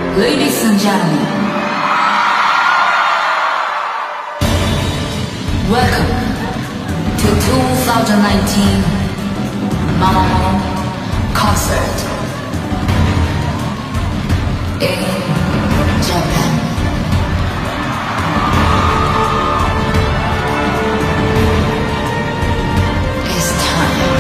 Ladies and gentlemen, welcome to 2019 Mamamoo concert in Japan. It's time.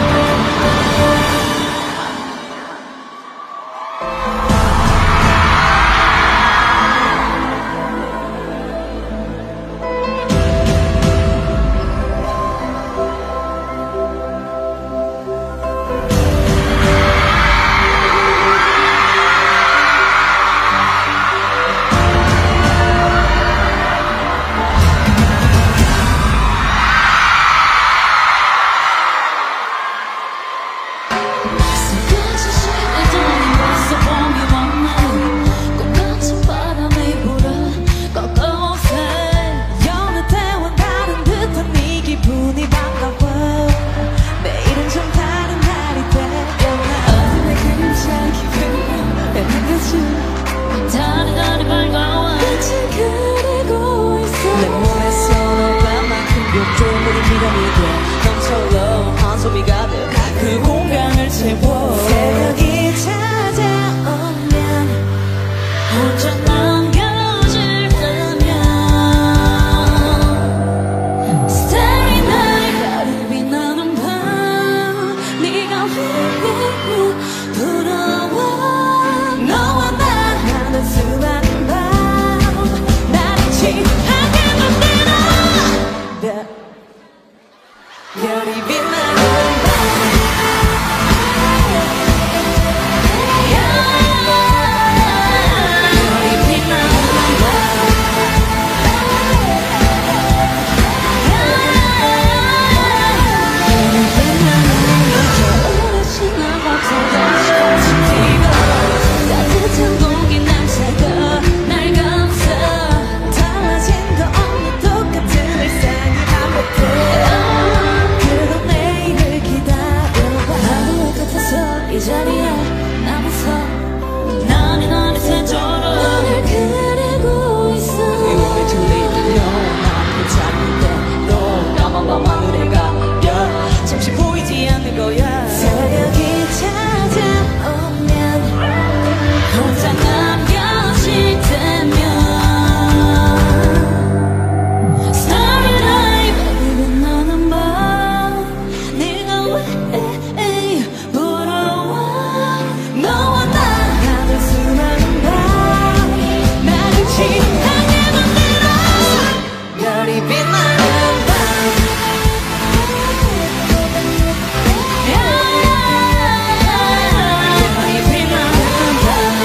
그 공간을 채워 새벽이 찾아오면 혼자 남겨질 때면 Starry night 별이 빛나는 밤 네가 휘휘휘 불어와 너와 나 하는 수많은 밤 나를 취하게 만들어 별이 빛나는 이 자리에 남아서 나는 새처럼 너를 그리고 있어 We wanted to leave you 난 괜찮은데 너 까만 밤 하늘에 가려 잠시 보이지 않는 거야 새벽이 찾아오면 혼자 남겨질 때면 Starry night baby 빛나는 밤 네가 왜 너와 나 하는 수많은 밤 나를 취하게 만들어 별이 빛나는 밤 별이 빛나는 밤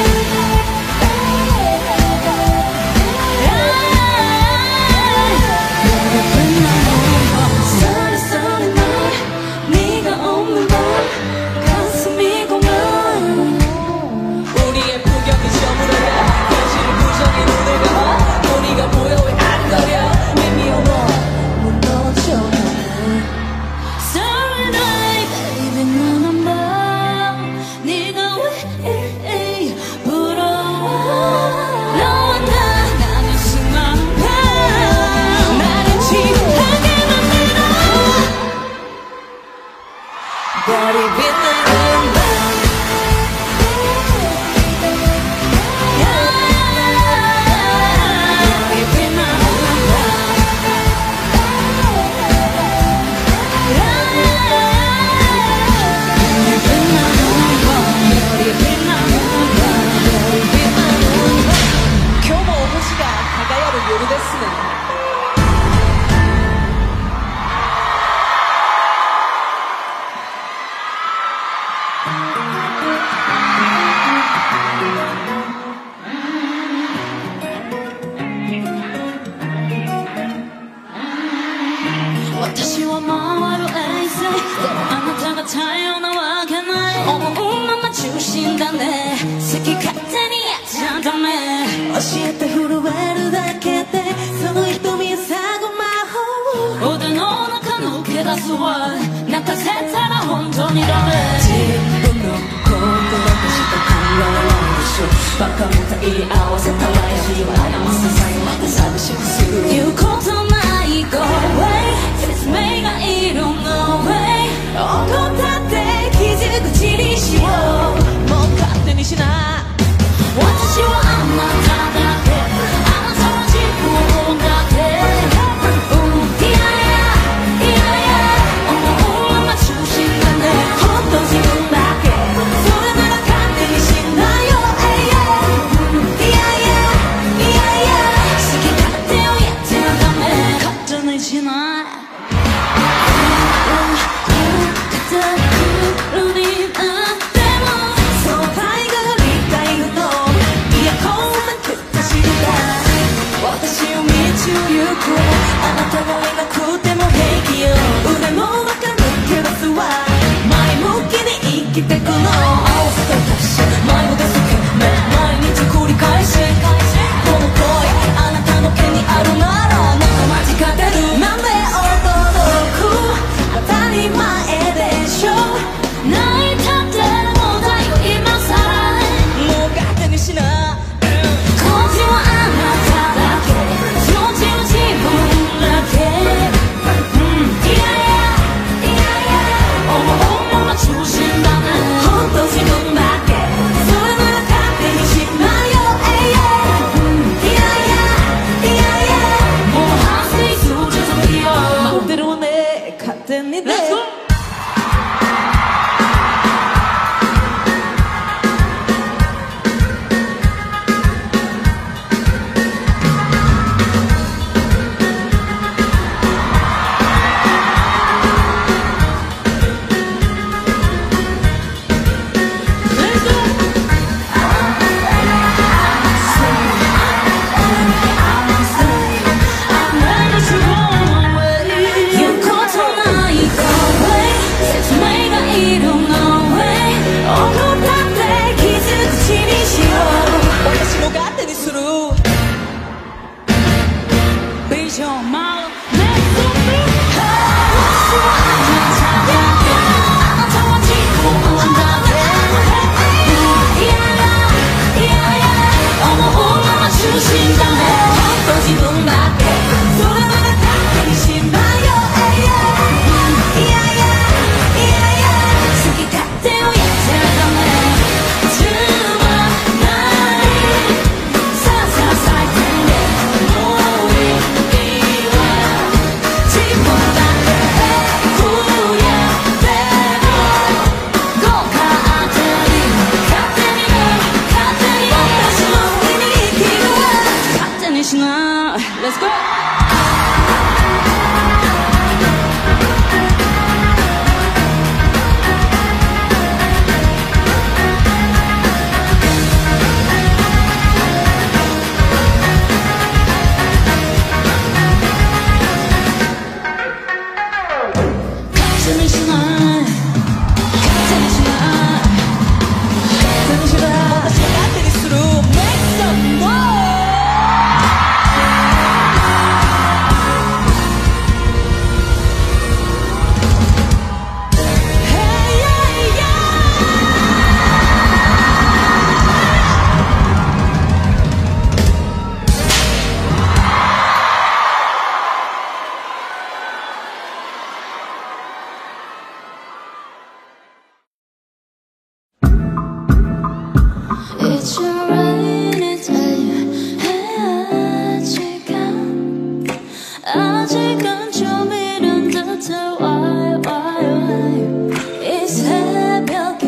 별이 빛나는 밤 Starry starry night 네가 없는 밤 가슴이 공허 우리의 풍경이 저물어가 현실을 부정해 눈을 감아 또 네가 보여 왜 안 거려 미미어워 무너져 Starry night baby 나는 밤 네가 왜 부러워 너와 나 나는 수많은 밤 나를 취하게 만들어 별이 빛나는 밤教えて震えるだけでその瞳を探まほう腕の中抜け出すわ泣かせたら本当にダメ自分のことだとしか考えないでしょバカみたい合わせたらやりは悩ます最後まで寂しくする言うことない Go away 説明がいる No way 怒ったって傷口にしようもう勝手にしない私はあなただけあなたは自分だけいやいやいやいや思うまま中心だねほんと自分だけそれなら勝手にしないよいやいやいやいや好き勝手をやってはダメ勝手にしない私を道を行くあなたがいなくても平気よ腕もわかるけどすわ前向きに生きてくの合わせと足し迷子ですけど毎日繰り返しこの恋あなたの手にあるなら仲間近出るなんで驚く当たり前でしょ泣いたってもうだよ今さらもう勝手にしないこっちはあなただけそっちは自分だけいやいやいやいや思うまま中心だねほんと自分だけそれなら勝手にしないよいやいやいやいやもう反省する続きよ待ってるわね勝手にねLet's go! It's a rainy day 아직은 좀 이른 듯해 why 이 새벽에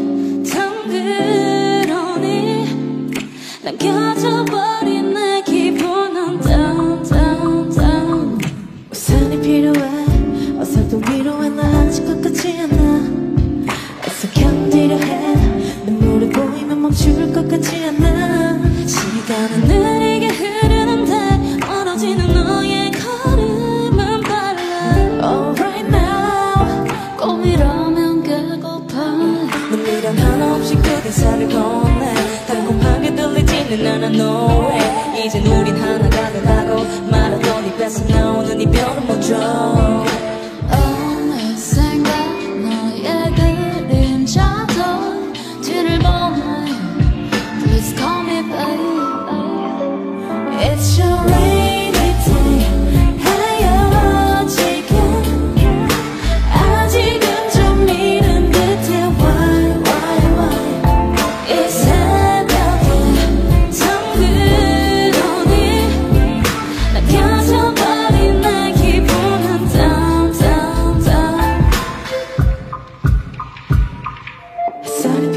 덩그러니 남겨져버린 내 기분은 down 우산이 필요해 어설픈 위로에 나 아직 끝까지 않아 어서 견디려 해 눈물이 보이면 멈출 것 같지 않아 시간은 느리게 흐르는데 멀어지는 너의 걸음은 빨라 Oh right now 꿈이라면 깨고파 눈미련 하나 없이 그 대사를 건네 달콤하게 들리지는 않아 no way 이젠 우린 하나가 되라고 말하던 입에서 나오는 이별은 뭐죠 Please call me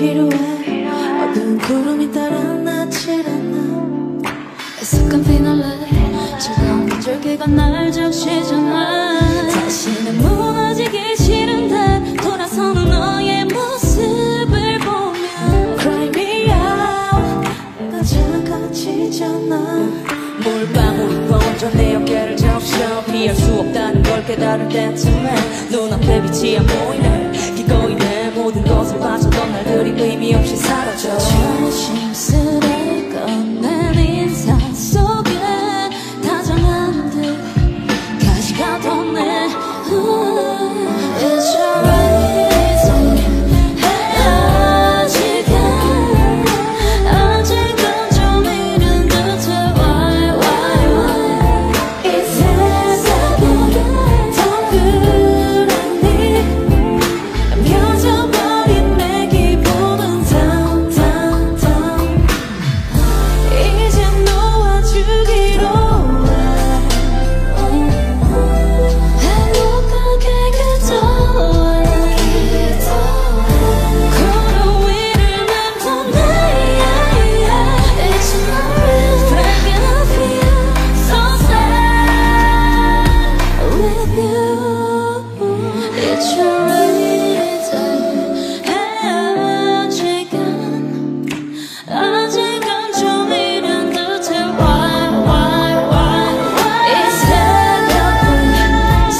필요해 어두운 구름이 따라 나질 않아 애석한 피날레 즐거운 줄기가 날 적시잖아 다시는 무너지기 싫은데 돌아서는 너의 모습을 보면 Cry me out 내가 작아지잖아 물방울 번져 내 어깨를 적셔 피할 수 없다는 걸 깨달을 때쯤에 눈앞에 빛이 안 보이네 기꺼이 내 모든 것을 바쳤던 날들이 의미 없이 사라져 조심스레 꺼낸 인사 속에 다정한 듯 가시가 돋네 It's alright 아직은 좀 이른 듯해 Why 이 세상보다 더 그랬니 펴져버린 내 기분은 down down down 이제 놓아주기로 행복하게 기도해 구름 위를 맴도네 It's not real But I feel so sad with you It's alright 아직은 좀 이른 듯해 Why 이 새벽은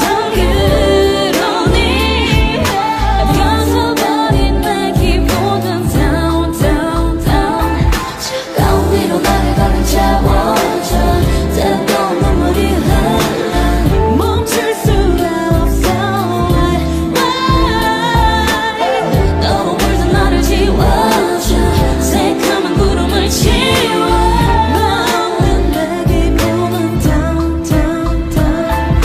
성그러니 펴서버린 내 기분은 down down down 차가운 위로 나를 가는 채워줘 때론 눈물이 흘러 멈출 수가 없어 Why 너무 물든 나를 지워줘 새카만 구름을 지워 너는 내 기분은 down down down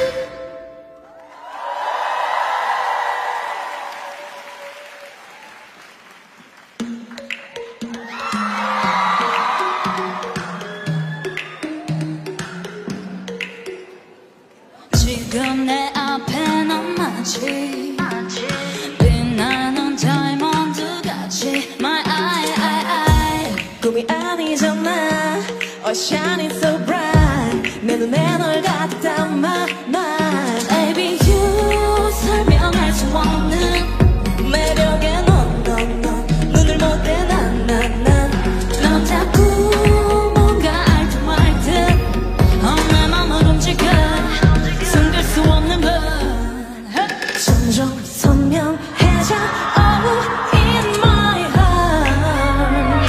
지금 내 앞에 넌 마치 빛나는 다이몬드 같이 My eye 꿈이 아니잖아 Oh shining so bright 내 눈에 널 가득 담아 my Baby you 설명할 수 없는 매력에 넌 눈을 못 떼 넌 자꾸 뭔가 알 듯 말 듯 내 맘을 움직여 숨길 수 없는 분 점점 선명해져 Oh in my heart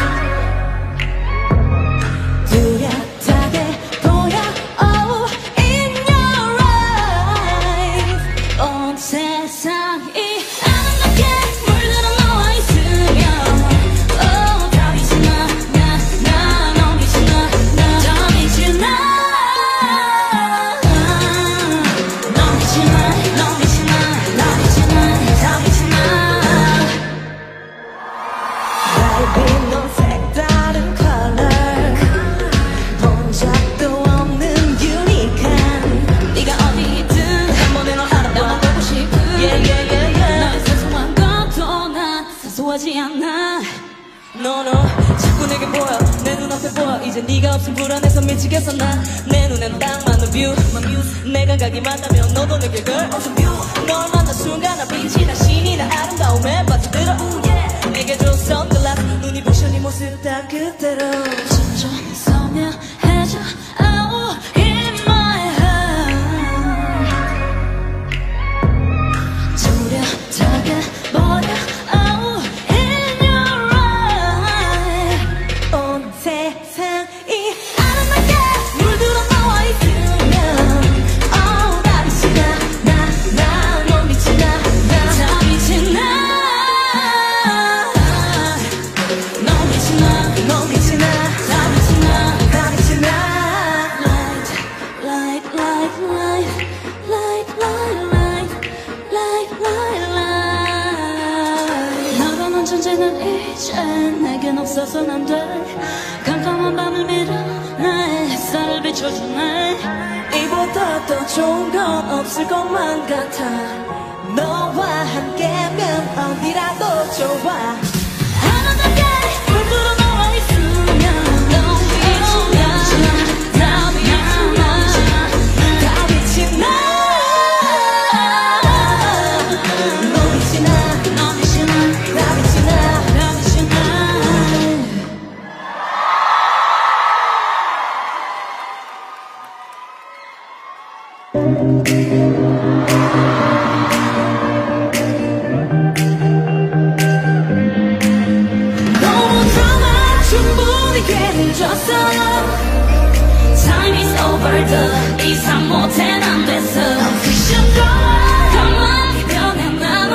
뚜렷하게 보여 Oh in your eyes 온 세상이 아름답게 물들어 너와 있으면 Oh 다 빛이 나 너무 빛이 나 더 빛이 나 너무 빛이 나 너무 빛이 나 더 빛이 나 Baby 넌 색다른 컬러 본 적도 없는 유니크한 네가 어디 있든 한 번에 널 알아봐 보고 싶은 너의 사소한 것도 난 사소하지 않아 No 자꾸 내게 보여 내 눈앞에 보여 이제 네가 없음 불안해서 미치겠어 난 내 눈엔 딱 맞는 뷰 My muse 내 감각이 맞다면 너도 느낄 걸 Ocean view 널 만난 순간 나 빛이 나 신이 나 아름다움에 빠져들어 Ooh yeah 내게 준 선글라스 눈이 부셔 네 모습 다 그대로 점점 선명해져 Oh in my heart 뚜렷하게 보여 Oh in your eyes 온 세상이 아름답게 물들어 너와 있으면 Oh 다 빛이 나 너무 빛이 나 다 빛이 나 너무 빛이 나 너무 빛이 나 다 빛이 나 다 빛이 나 Light light light light light light light light light 너라는 존재는 이제 내겐 없어서는 안 돼 깜깜한 밤을 밀어 나의 햇살을 비춰주네 이보다 더 좋은 건 없을 것만 같아 너와 함께면 어디라도 좋아 over 더 이상 못해 난 됐어 픽션 드라마 가만히 변해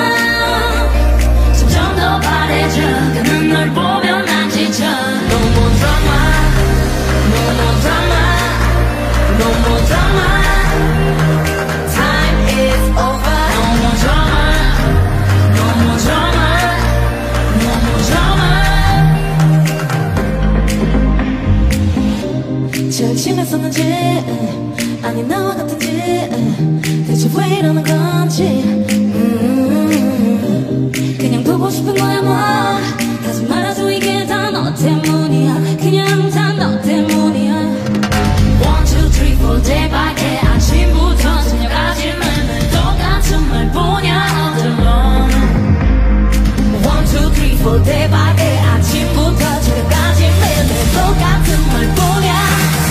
나만 점점 더 바래져 가는 널 보면 난 지쳐 No more drama No more drama No more drama Time is over No more drama No more drama No more drama 제일 친했었는지 아니 나와 같은지 대체 왜 이러는 건지 그냥 보고 싶은 거야 뭐 다시 말해줘 이게 다 너 때문이야 그냥 다 너 때문이야 1, 2, 3, 4 day by day 아침부터 저녁까지 매일 똑같은 말 보냐 all day long 1, 2, 3, 4 day by day 아침부터 저녁까지 매일 똑같은 말 보냐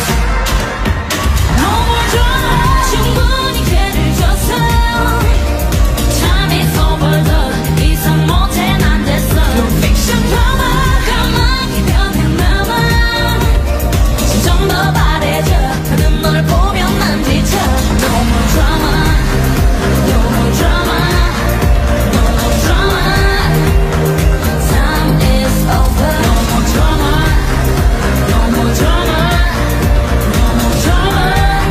No more drama 충분히 기회를 줬어 Time is over 더 이상 못해 난 됐어 No fiction drama 가만히 변해 나만 점점 더 바래져 가는 널 보면 난 지쳐 No more drama No more drama No more drama Time is over No more drama No more drama No more drama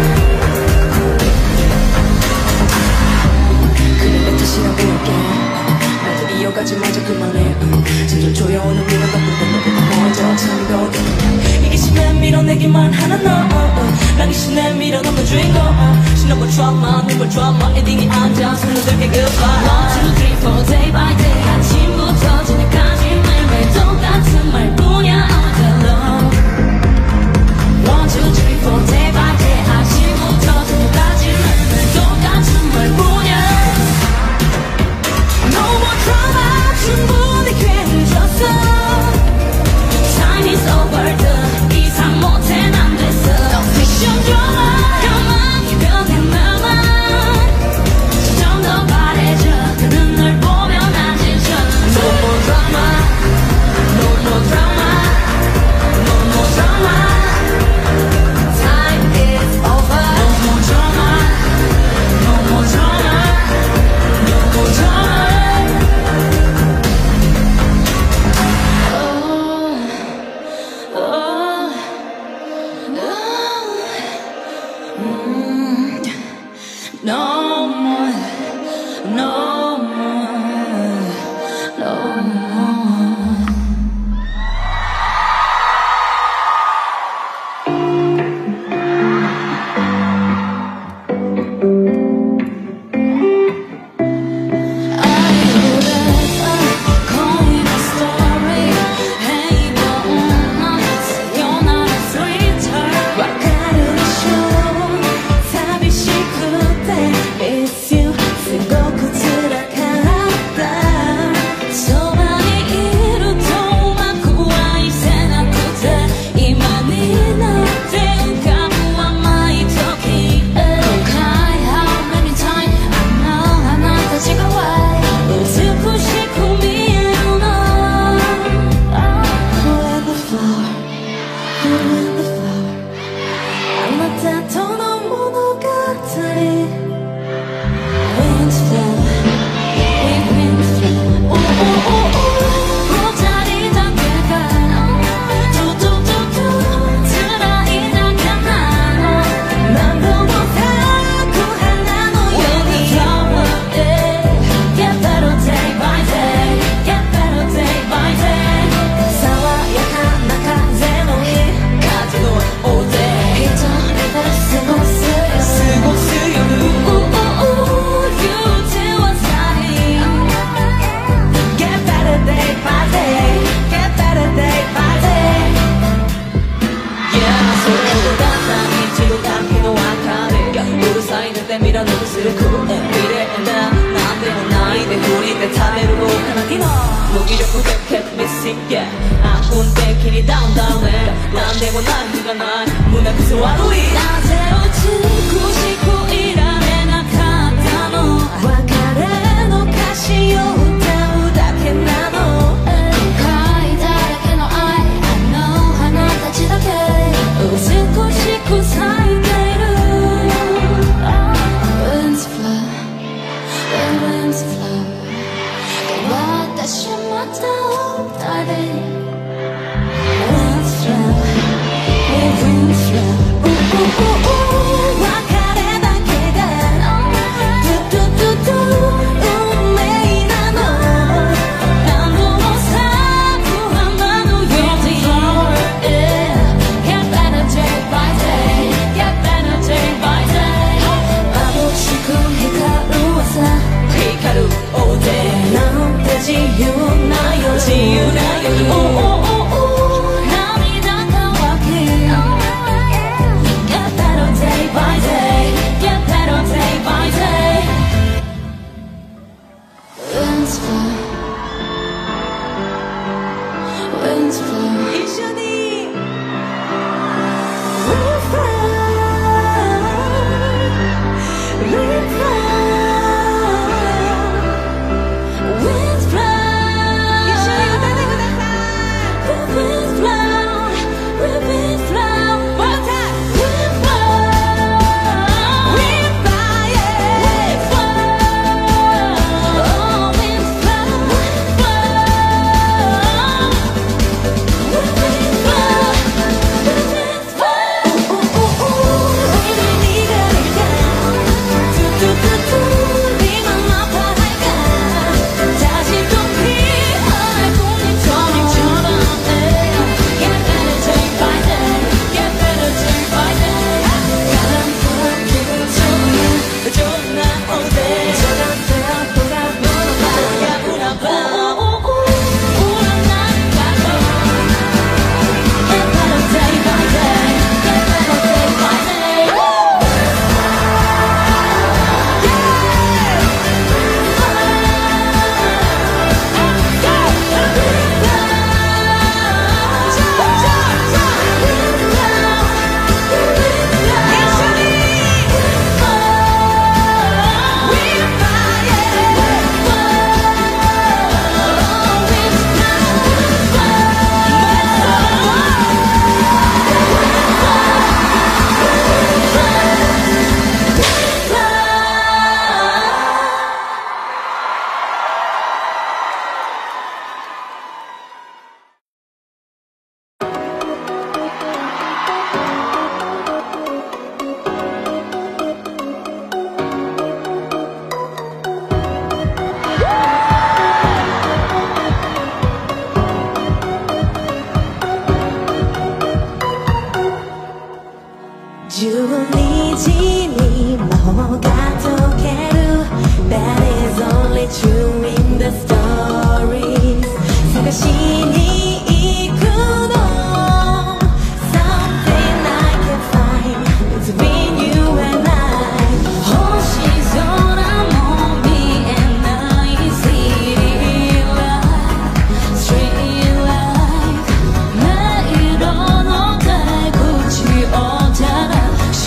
그래 내 탓이라고 할게 말들 이어가지 마자 그만해 점점 조여오는 미련 덕분에 너보다 먼저 참이 어려워 이기심에 밀어내기만 하는 난 이신에 밀어넣는 주인공 신나고 드라마 눈물 드라마 엔딩이 앉아 손을 들게 goodbye 1, 2, 3, 4 day by day 아침부터 저녁까지 매일매일 똑같은 말 보냐 all day long 1, 2, 3, 4 day by day 아침부터 저녁까지 매일매일 똑같은 말 보냐 No more drama 충분히 기회를 줬어 Time is over 더 이상 못해 난 됐어 No fiction drama 가만히 변해 나만 점점 더 바래져 가는 널 보면 난 지쳐 No more drama No more drama No more drama Time is over No more drama No more drama No more drama No more, no more, no more. Cool side, winds blow. 이션이 주니지니 뭐가 통해도 That is only true in the stories 사가시니 이끄노 Something I can find between you and I 호시소나 몸이 and I city life street life 매일 어느 달구치 오잖아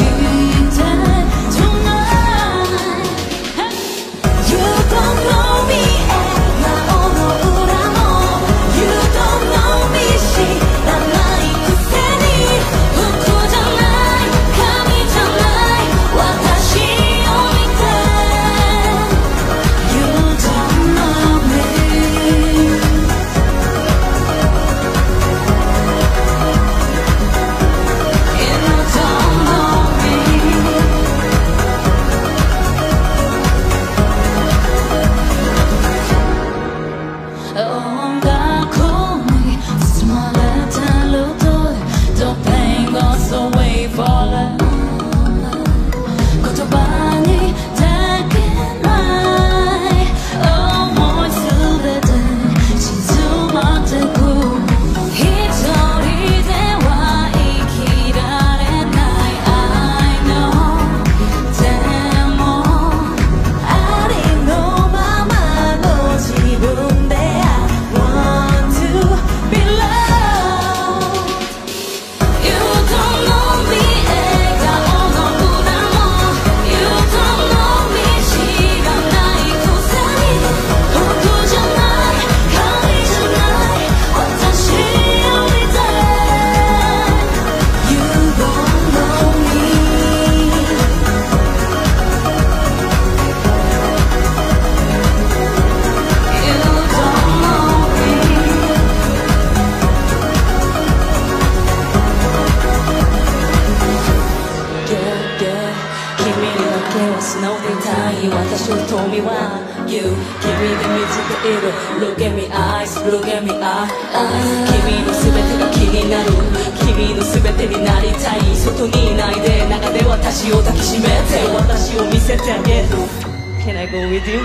Look at me eyes, look at me eyes 君の全てが気になる君の全てになりたい外にいないで中で私を抱きしめて私を見せてあげる Can I go with you? You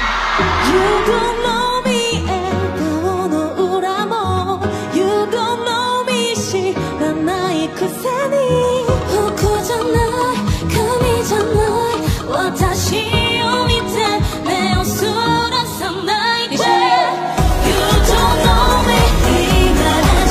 don't know me 笑顔の裏も You don't know me 知らないくせに服じゃない髪じゃない私を見て目をそらさないで You don't know me 今だ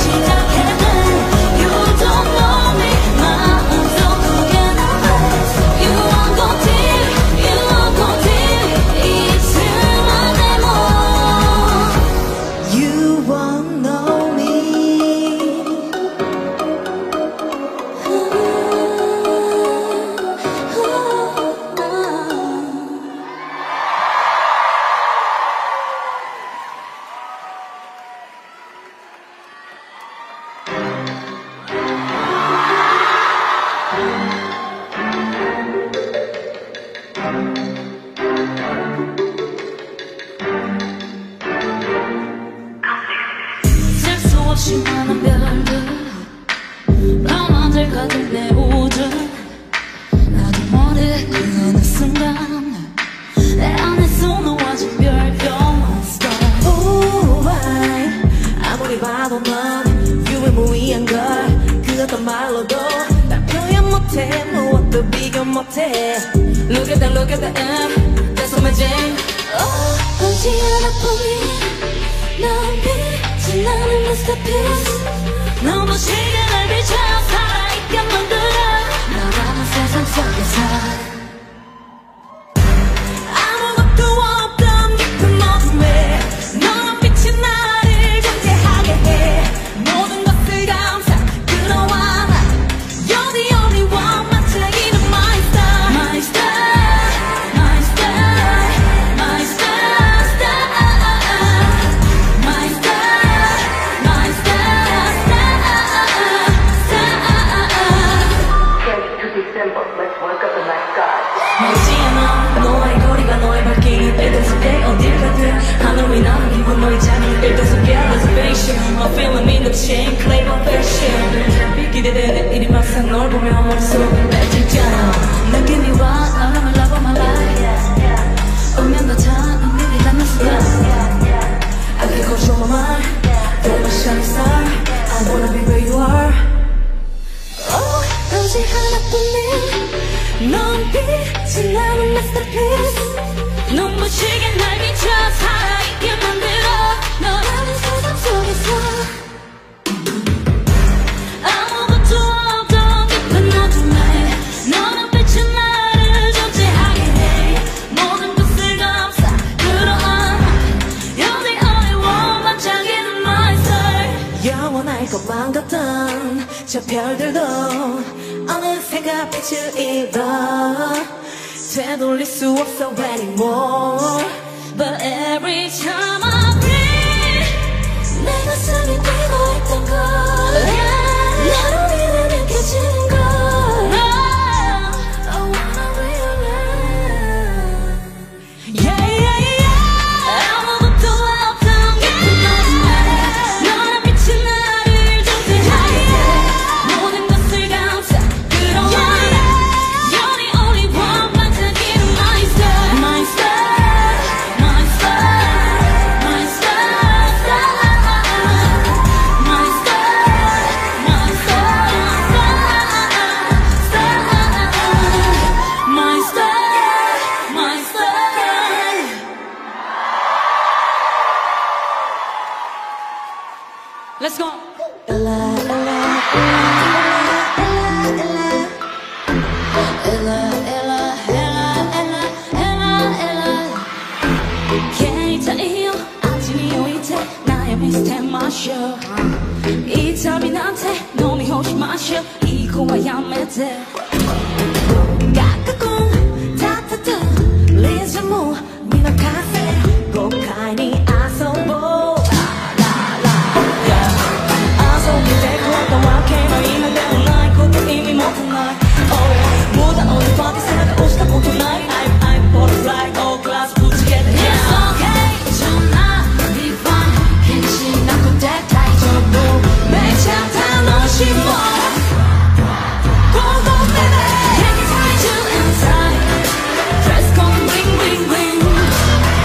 수많은 별들 밤하늘 가득 내 우주 나도 모르게 어느 순간 내 안에서 놓아진 별별 star. 아무리 봐도 넌 유일무이한 걸 그 어떤 말로도 날 표현 못해 무엇도 비교 못해. Look at that, look at that, that's my jam. 보지 않아보니 넌 빛이 나는 masterpiece. 너무 시간을 비춰 살아있게 만들어 너라는 세상 속에서 아무것도 없던 깊은 어둠에 너는 빛이 나를 존재하게 해. 모든 것을 감싸 끌어와 나 You're the only one 반짝이는 my star. My star, my star, my star, star. My star, my star, star, star. To be simple, let's work up the night sky. 멀지 않아 너와의 거리가 너의 발길이 뺏던 속에 어딜 가든 하늘 위 나는 기분 너의 잠이 뺏던 속에 reservation. I'm feeling in the chain, claim of fashion. 기대되는 일이 막상 널 보면 머릿속은 뺏질잖아. 느낌이와 너랑을 love of my life. 운명 같아 눈물이 닿는 순간 I can control my mind, you're my shining star. I wanna be where you are. 오직 하나뿐인 넌 빛이 나는 masterpiece. 눈부시게 날 비춰 살아있게 만들어 너라는 세상 속에서 아무것도 없던 깊은 어둠에 너는 빛이 나를 존재하게 해. 모든 것을 감싸 끌어안아 You're the only one 반짝이는 my star. 영원할 것만 같던 저 별들도 어느새가 빛을 잃어 되돌릴 수 없어 anymore. But every time I breathe 내 가슴이 뛰고 있던 걸 나로 인해 느껴지는 걸 I wanna realize. Yeah, yeah, yeah. 아무것도 없던 깊은 어둠에 너는 빛이 나를 존재하게 해. 모든 것을 감싸 끌어안아 You're the only one 반짝이는 my star. My star, my star, my star, star. My star, my star, star, star. My star, my star. Let's go. Ella, Ella, Ella, Ella, Ella, Ella, Ella, Ella, Ella. 괜찮아요 아침이 오이때 나의 미스터 마셔. 이 탑이한테 놈이 혹시 마셔 이거와야 매대. 가깝고 따뜻한 리즈무 미너 카페 고카이니 아소보 아소 기대 그렇다 와케 너희는 내 나의 것도 이미 못한 날 무다 어디 밖에 생각해 오시다고 tonight I'm butterfly all glass put together It's okay 전화 be fine 괜찮고 대타이 전부 매차 다 넣으시 뭐 Go go baby Anytime to inside Dress code bling bling bling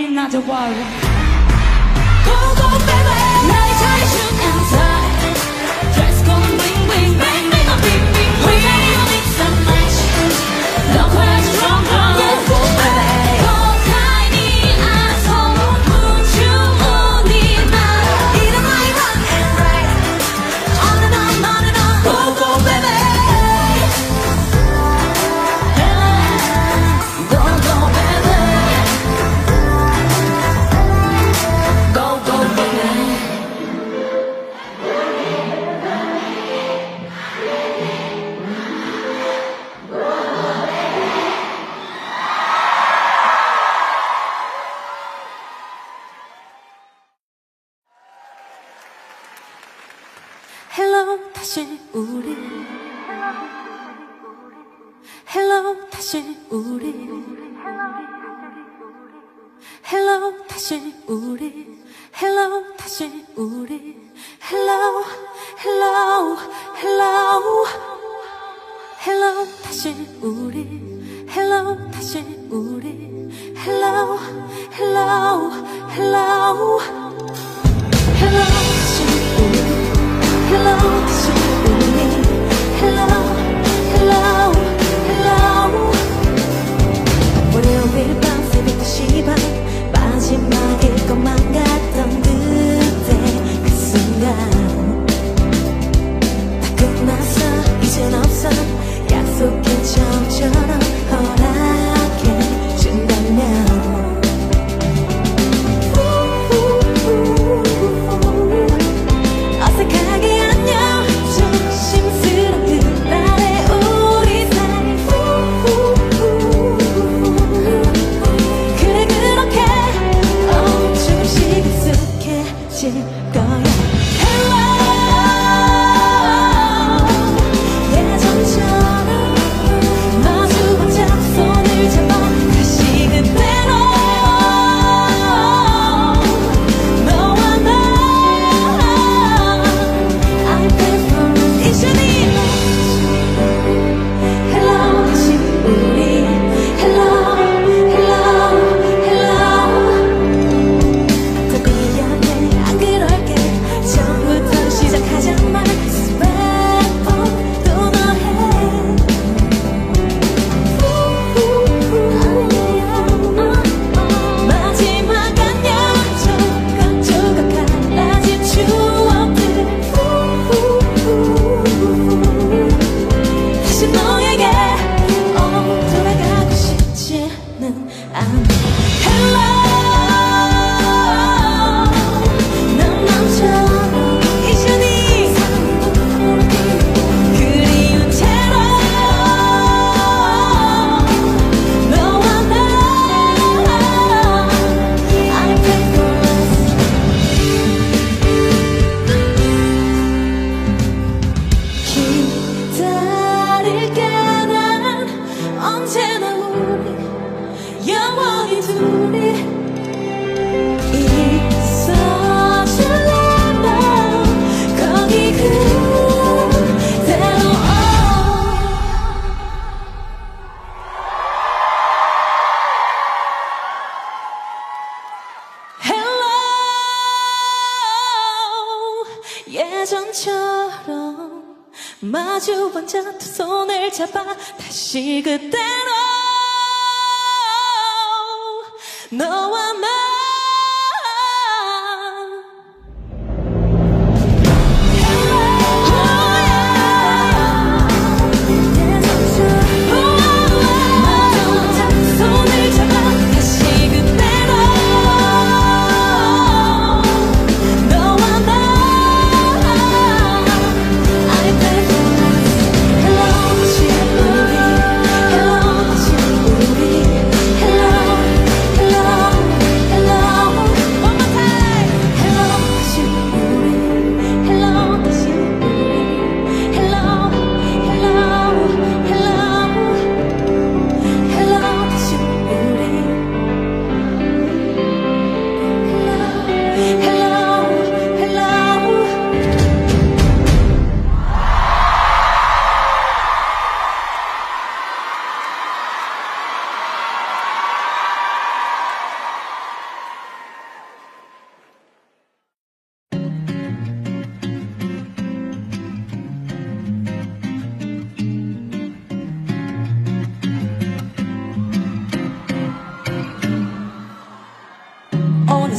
not to worry. Go go baby. 나의 자유준 and time. Dress code bling bling bang bang a bing bing. We don't mix and match. No crash strong strong. Go go baby. Go tiny as home. 우주문이 나. 이런 my run and ride. On and on on and on. Go go baby. Go go baby. Go go baby. Hello 다시 우리 Hello 다시 우리 Hello 다시 우리 Hello 다시 우리 Hello Hello Hello Hello 다시 우리 Hello 다시 우리 Hello Hello Hello Hello 다시 우리 Hello, 다시 우리 Hello, hello, hello 월요일 밤 새벽 2시 반 마지막일 것만 같던 그때 그 순간 다 끝났어 이젠 없어 약속한 처음처럼 허락해 준다면 어색하게 안녕 조심스러운 그날의 우리 사이 그래 그렇게 조금씩 익숙해질 거야 Hello 예전처럼 마주보자 손을 잡아 다시 그대로 너와 나 Hello 다시 우리 Hello Hello Hello 더 미안해 안 그럴게 처음부터 시작하자 말 또 너해 마지막 안녕 조각조각 갈라진 추억들 다시 너에게 돌아가고 싶지는 않아 Hello 난 남처럼 이전이 그리운 채로 너와 나 I pray for us 기다릴게 난 언제나 우리 영원히 둘이 있어줄래 난 거기 그대로 Hello 예전처럼 마주 앉아 두 손을 잡아 다시 그대로 너와 나 손을 잡아 다시 그대로 너와 나 I pray for us Hello 다시 우리 Hello 다시 우리 Hello Hello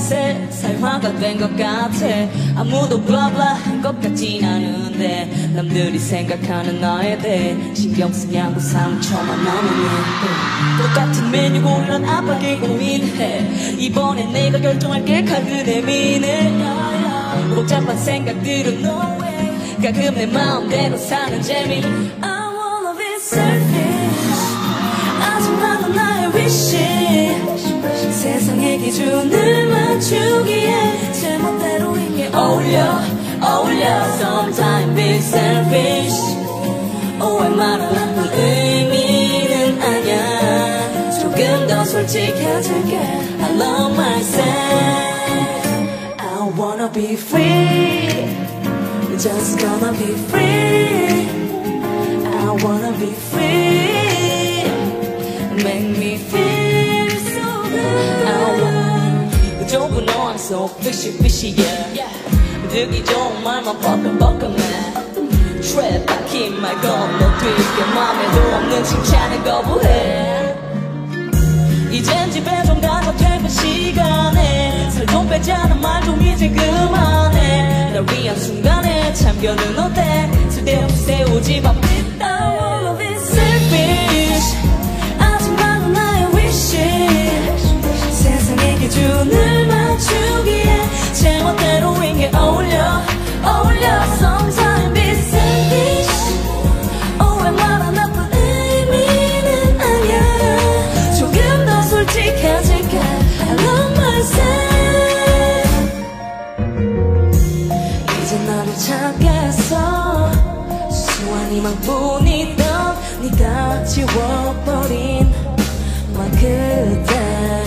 세살화가 된 것 같아. 아무도 블라블라 한 것 같진 않은데 남들이 생각하는 나에 대해 신경 쓰냐고 상처만 남으면 똑같은 메뉴 고르는 압박에 고민해. 이번엔 내가 결정할게 카드 내미네. 복잡한 생각들은 no way. 가끔 내 마음대로 사는 재미. I wanna be selfish. 아직 많은 나의 wish. 세상의 기준을 맞추기에 제멋대로인 게 어울려. Sometimes be selfish. 오해 말아 나쁜 의미는 아냐. 조금 더 솔직해질게. I love myself. I wanna be free. Just gonna be free. I wanna be free. Make me feel so good. I want. Don't you know I'm so fishy, yeah. 듣기 좋은 말만 뻐끔뻐끔해. 트랩 박힌 말 건너뛰게 맘에도 없는 칭찬을 거부해. 이젠 집에 좀 가서 퇴근 시간에 살 좀 빼자는 말 좀 이제 그만해. 날 위한 순간에 참견은 어때? 쓸데없이 세우지 마. I wanna be selfish. 아직 많은 나의 wish. 세상의 기준을 맞추기에 제멋대로인 게 어울려. Sometimes be selfish. 오해 말아 나쁜 의미는 아냐. 조금 더 솔직해질게. I love myself. 이제 나를 찾겠어. 수수한 희망뿐이던 네가 지워버린 말 그대.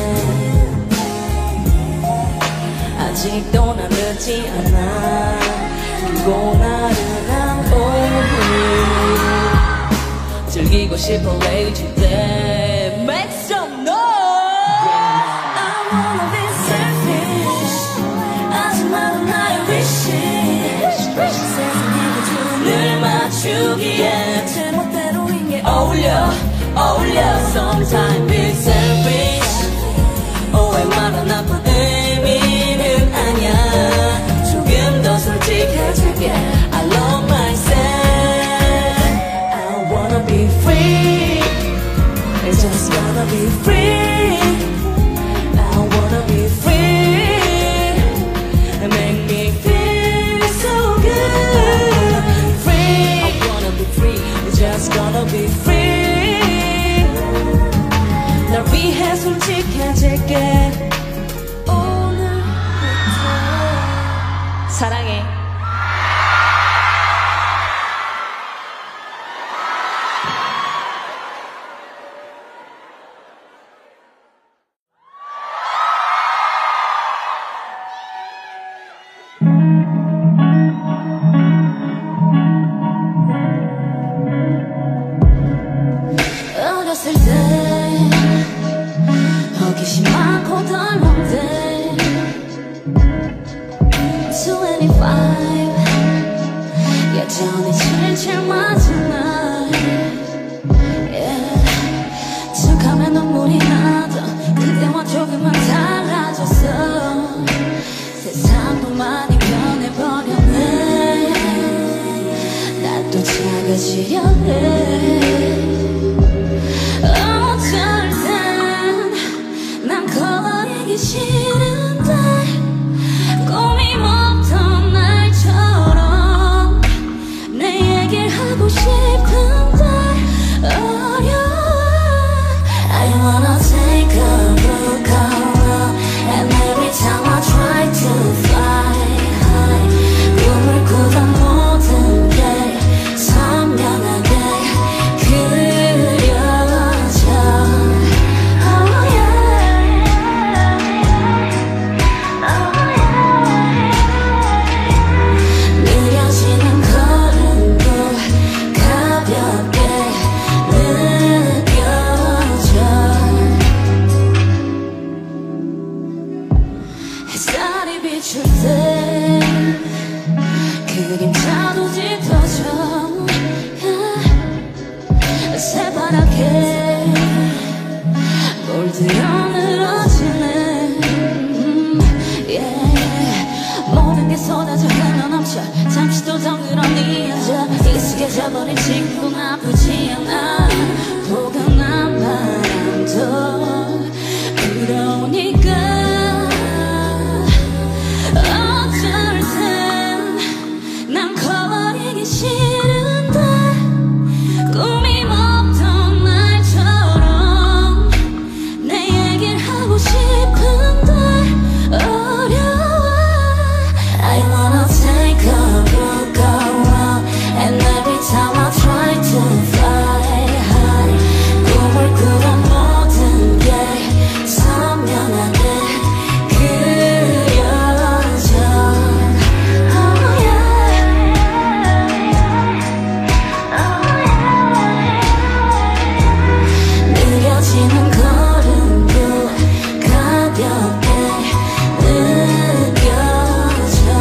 아직도 난 늦지 않아. 길고 나른한 오늘 즐기고 싶어 lazy day. Make some noise. I wanna be selfish. 아직 많은 나의 wish. 세상의 기준을 맞추기에 제멋대로인 게 어울려. Sometimes be selfish. 오해 말아 나쁜 의미는 아냐. 조금 더 솔직해질게. I love myself. I wanna be free. It's just gonna be free. I wanna be free. Make me feel so good. Free. I wanna be free. It's just gonna be free. 날 위해 솔직해질게. 사랑해. 어렸을 때 호기심 많고 덜렁대 25 여전히 칠칠 맞은 날 툭 하면 눈물이 나던 그때와 조금만 달라졌어. 세상도 많이 변해버렸네. 난 또 작아지려 해. 어쩔 땐 난 거리기 싫은데 꿈이 없던 날처럼 내 얘기를 하고 싶은데 어려워. I wanna take a look around and every time I try to fly high 꿈을 꾸던 모든 게 선명하게 그려져. Oh yeah. Oh yeah. 느려지는 걸음도 가볍게 느껴져. 햇살이 비출 때 그림자도 짙어져. 새파랗게 물들어 늘어지네. 지금 아프지 않아 포근한 바람도 불어오니까 어쩔 땐 난 커버리기 싫은데 꿈이 없던 날처럼 내 얘기를 하고 싶은데 어려워 I wanna take a look around and every time I try to fly high 꿈을 꾸던 모든 게 선명하게 그려져 oh yeah. 느려지는 걸음도 가볍게 느껴져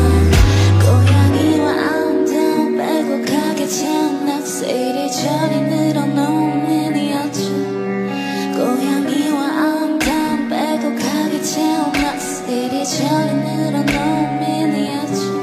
고양이와 아름다운 빼곡하게 채운 이리저리 늘어놓은 미니어처 고양이와 아름다운 빼곡하게 채운 이리저리 늘어놓은 미니어처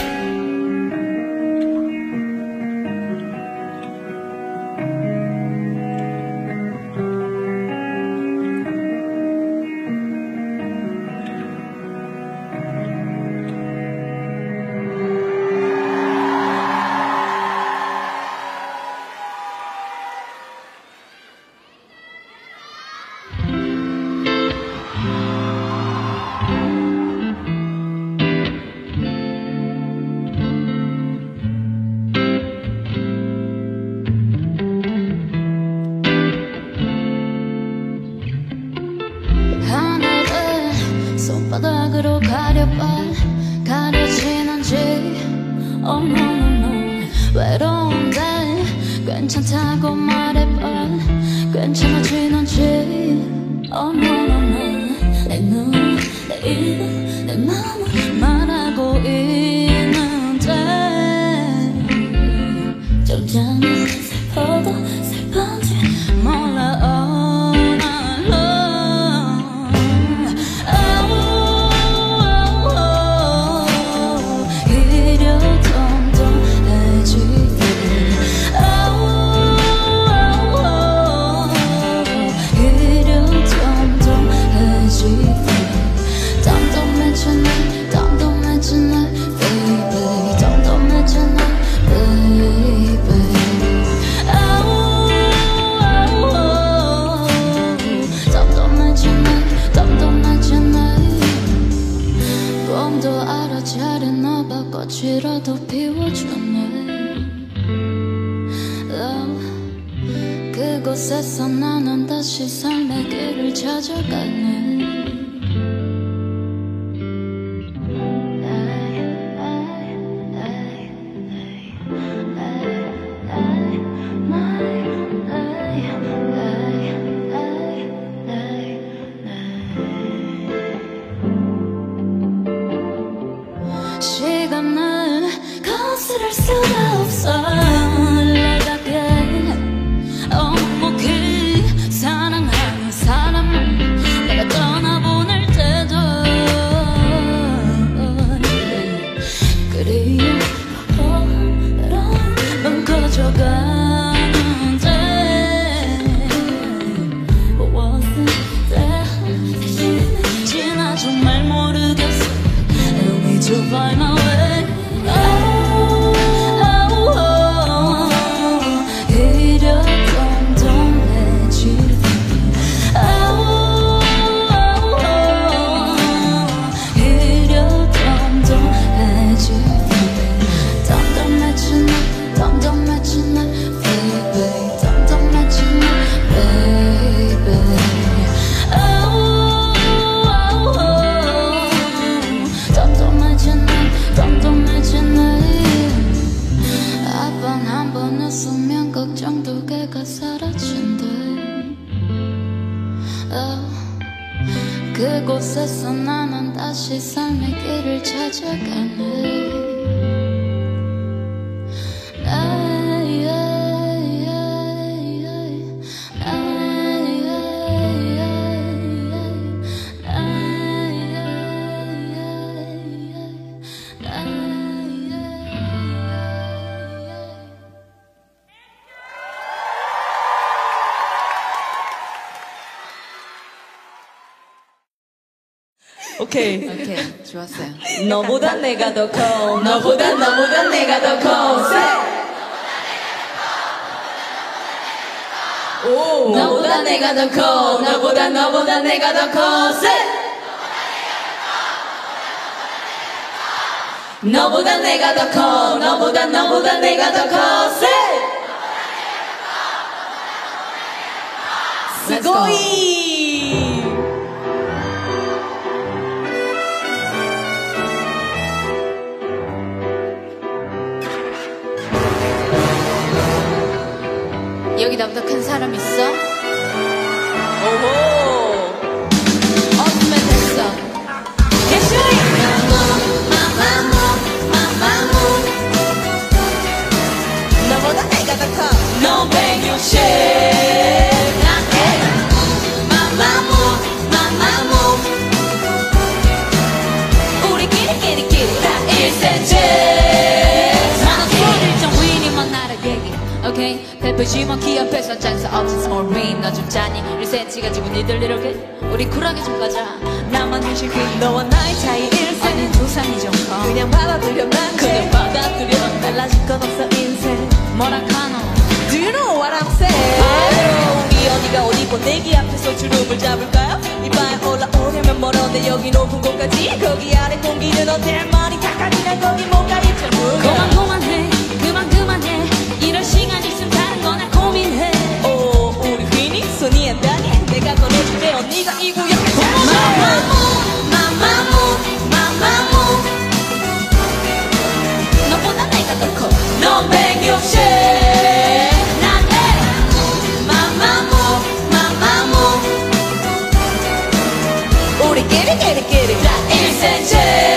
하늘을 손바닥으로 가려봐 가려지는지 Oh no no no 외로운데 괜찮다고 말해봐 괜찮아지는지 Oh no no no 내 눈, 내 입, 내 마음을 말하고 있는데 점점 슬퍼도 슬픈지 몰라 all night long 이려 덤덤해지게 이려 덤덤해지게 덤덤해지네 덤덤해지네 baby 덤덤해지네 baby 덤덤해지네 덤덤해지네 봄도 알아 잘했나봐 꽃이라도 피워주네 그곳에서 나는 다시 삶의 길을 찾아가네 시간을 거스를 수가 없어 내가게 묵묵히 사랑하는 사람을 내가 떠나보낼 때도 그리움으로만 커져가는데 무엇을 대신에 지나 정말 모르겠어 Help me to find my way 이려 덤덤해지게 이려 덤덤해지게 덤덤해지네 덤덤해지네 baby 덤덤해지네 baby 덤덤해지네 덤덤해지네 아빠 한 번 웃으면 걱정도 걔가 사라진대 그곳에서 나는 다시 삶의 길을 찾아가네 오케이. 오케이, 좋았어요. 너보다 내가 더 커. 너보다 내가 더 커. 오. 너보다 내가 더 커. 너보다 내가 더 커. 너보다 내가 더 커. 너보다 내가 더 커. 스고이. 여기 나보다 큰 사람 있어? 오호. 없으면 됐어. 예슈이. 너보다 내가 더 커. 너 160. 우리끼리 다 1cm. 나는 소리좀 위니만 나를 얘기. 오케이, 베프지만 키 앞에서 장사 없는 small ring. 너 좀 짜니? 1cm 가지고 니들 이렇게? 우리 쿨하게 좀 가자. 나만 무식해. 너와 나의 차이 1cm. 아니 두상이 좀 커. 그냥 받아들여 난 그냥 받아들여. 달라질 건 없어 인생. 뭐라 카노? Do you know what I'm saying? 우리 어디가 어디고 내기 앞에서 주름을 잡을까요? 이봐에 올라오려면 멀었는데 여기 높은 곳까지 거기 아래 공기는 어때? 머리 닦아지나 거기 뭔가 입자 그만해 이럴 시간 있으면 다른 거나 고민해. 오 우리 휘니 손이 안 닿니? 내가 꺼내줄게 언니가 이 구역에 마마무 너보다 내가 더 커. 넌 160 우리끼리 다 1cm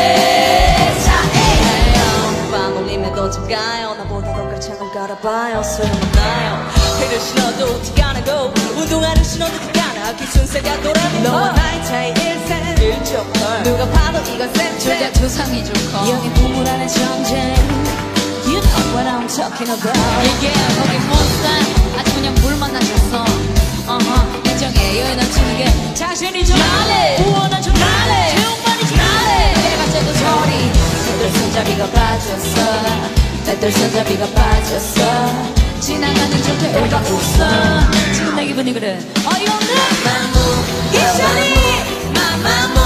차이 밤 올리면 또 가요 나보다 더 깔창을 깔아봐요 소용없나요 해를 신어도 티가 나고 운동화를 신어도 티가 나 기순세가 돌아도 너와 나의 차이 1cm 1.8 누가 봐도 이건 둘 다 쌤 두상이 좀 커. 여기 부물 안에 전쟁 You know what I'm talking about 이게 거기 못살 아주 그냥 물 만나셨어. 인정해. 여유 넘치는 게 자신이죠. 우원한 좀 나래. 태용만이 좀 나래. 내가 쟤도 저리 애들 손잡이가 빠졌어. 애들 손잡이가 빠졌어. 지나가는 저 배우가 웃어. 지금 내 기분이 그래. 어이없네. 이션이 마마무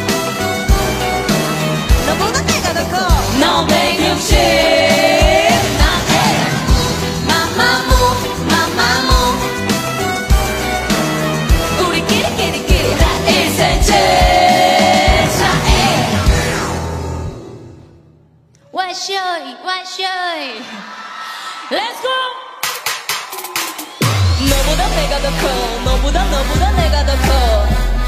너보다 내가 더 커 너 160 우리끼리 다 1cm 차이 와쇼이. Let's go. 너보다 내가 더 커 너보다 내가 더 커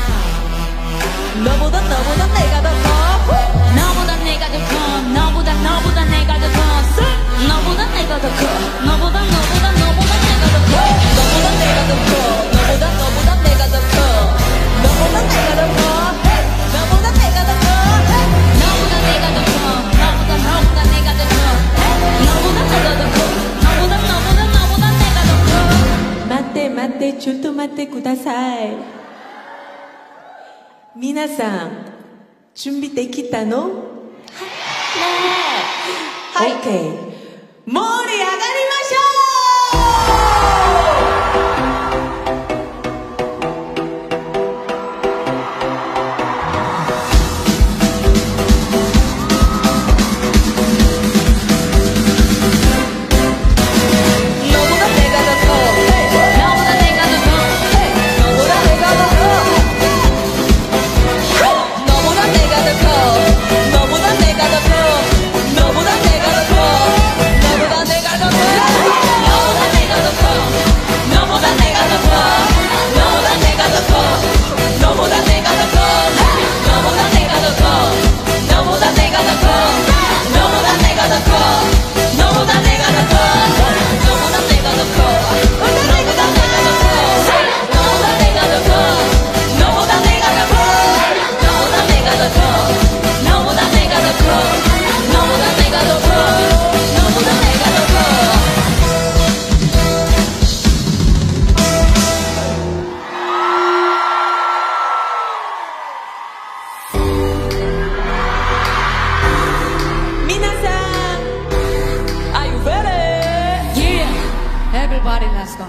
너보다 내가 더 커 너보다 내가 더 커. 너보다 내가 더 커. 너보다 내가 더 커. 너보다 내가 더 커. 너보다 내가 더 커 너보다 내가 더 커 너보다 내가 더 커 너보다 내가 더 커 너보다 내가 더 커. 너보다 내가 더 커. 너보다 내가 더 커. 너보다 내가 더 커. 待ってちょっと待ってください皆さん準備できたの？はい OK 盛り上がりましょう너보다 내가 더 커 미나상 Are you ready? Yeah, everybody, let's go.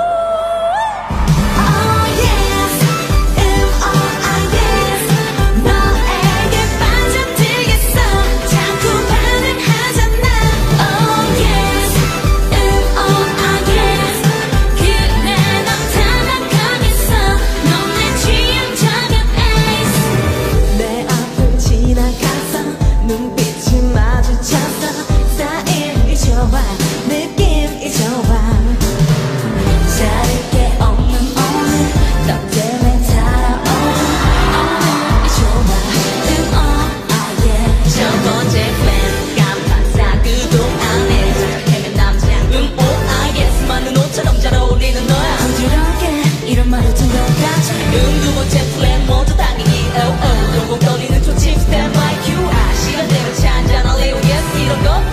두 번째 플랜 모두 당기기 영국 떨리는 초침 stand by you 아 시간대로 차 한잔 할래요 yes 이런 거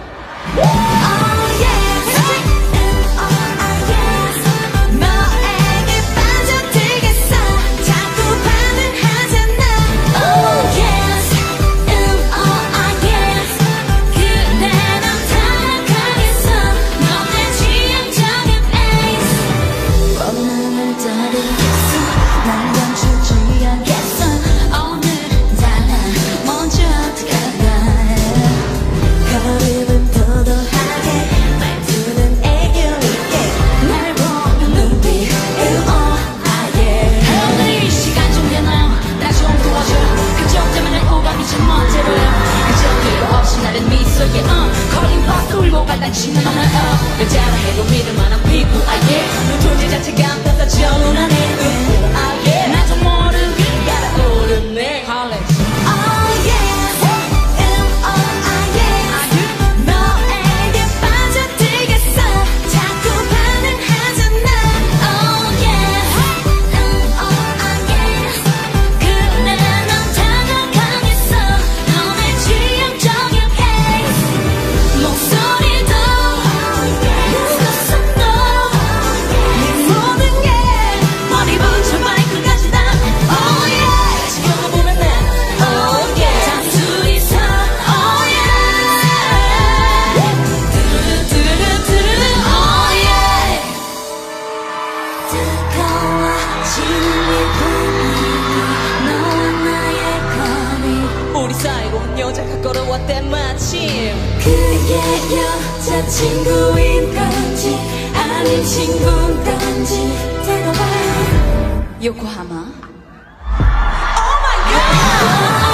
당신은 여자라 해도 믿을 만한 피부 아예 너 존재 자체가 안 전운하네 아예 나도 모르게 갈아오르네 우리 사이로 여자가 걸어왔대 마침 그의 여자친구인 건지 아닌 친구인 건지 대답해 요코하마 Oh my god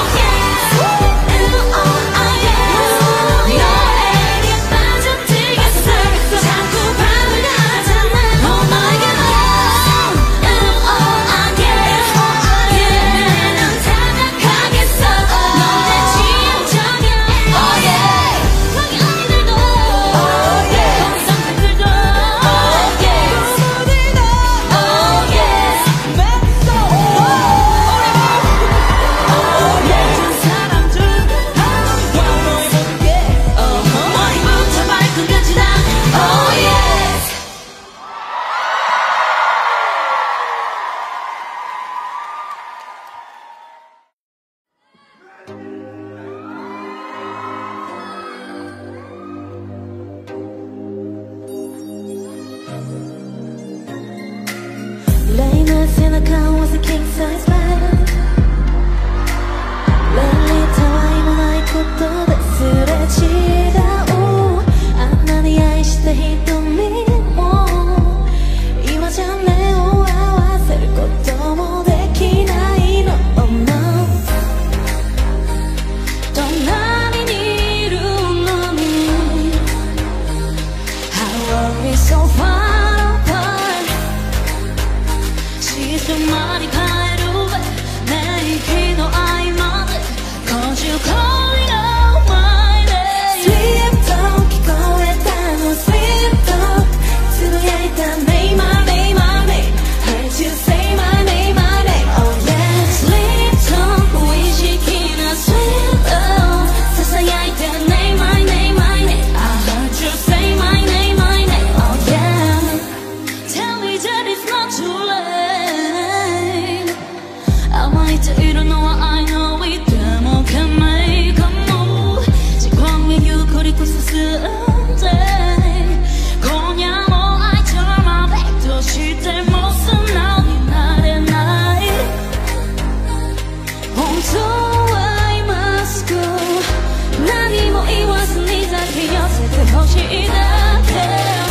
しいだけ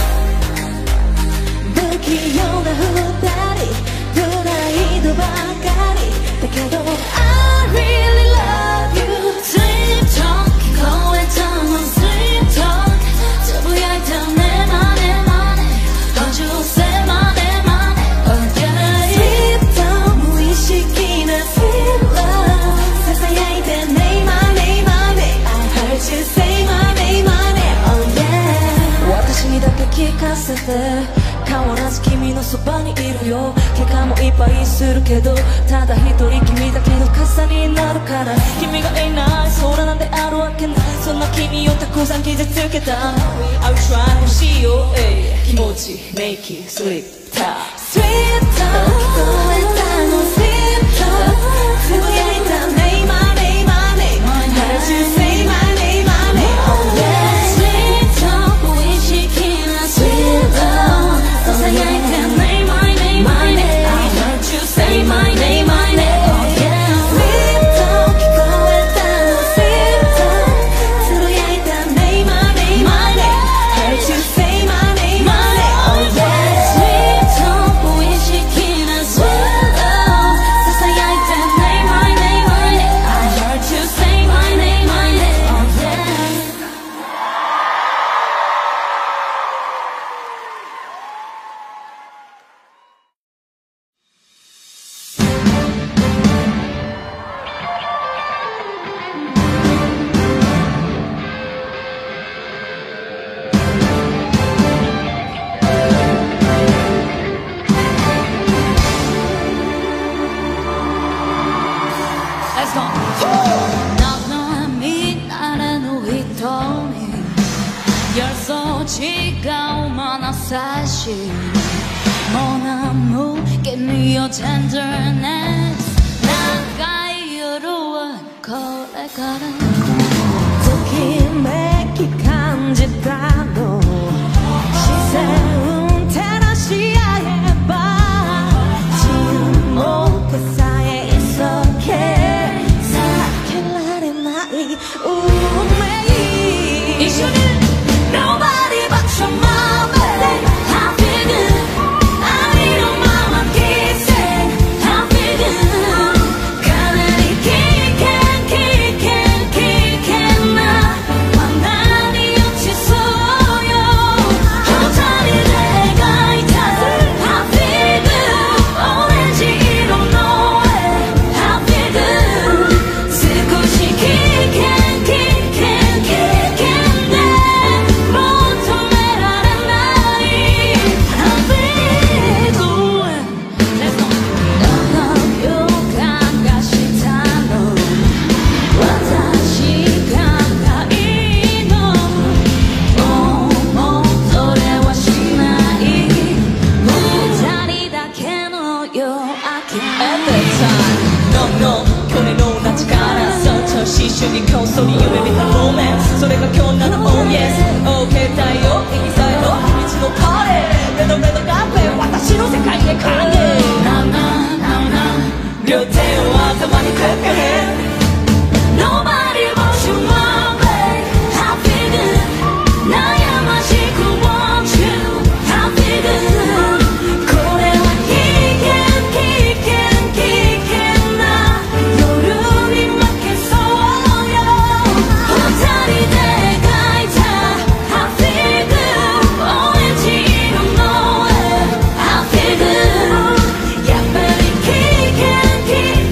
不器用な二人プライドばかりだけど I really love you Sleep talk 聞こえたの Sleep talk つぶやいたねマネマネ Don't you say マネマネ Oh yeah Sleep down 無意識な Sweet love ささやいて Name my name my name I heard you say my name my name Oh yeah 私にだけ聞かせて変わらず君のそばにいるよ怪我もいっぱいするけどただ一人君だけの傘になるから君がいない空なんてあるわけないそんな君をたくさん傷つけた I'll try 欲しいよ、気持ち Make it sweet talk Sweet talk 聞こえたの Sweet talk つぶやいた Name my name my name I heard you say my name my name Oh yeah Sleep talk 無意識な Sweet love ささやいて Name my name my name I heard you say my name my name Oh yeah Sweet talk 聞こえたの Sweet talk つぶやいた Name my name my name Heard you say my name my name Oh yeah Sweet talk 無意識な Sweet love ささやいて Name my name my name I heard you say my name my name Oh yeah Let's go. 나는 빛나는瞳열소지가 많아 사실 Mon amour, give me your tenderness 나가 이유로운 거래가는 ときめき感じたの視線照らし合えば沈黙さえ急げ避けられない運命一緒に Nobody but your mama I feel good I need a mama kissing I feel good かなり危険な罠に落ちそうよ二人で描いた I feel good オレンジ色の絵 I feel good 少し危険で求められない I feel good どの予感がしたの私がたいのもうそれはしない二人だけの夜明け At that time No no 去年の夏からそっと一緒にこっそり夢見た Romance それが今日なの Oh yes OK だよ右サイド道のパレーレドレドカフェ私の世界へ帰れ Na na na na 両手を頭にかけ Nobody but you, my babe. I feel good. 悩ましく want you. I feel good. これは危険な夜に負けそうよ。二人で描いた I feel good. オレンジ色の絵 I feel good. やっぱり危険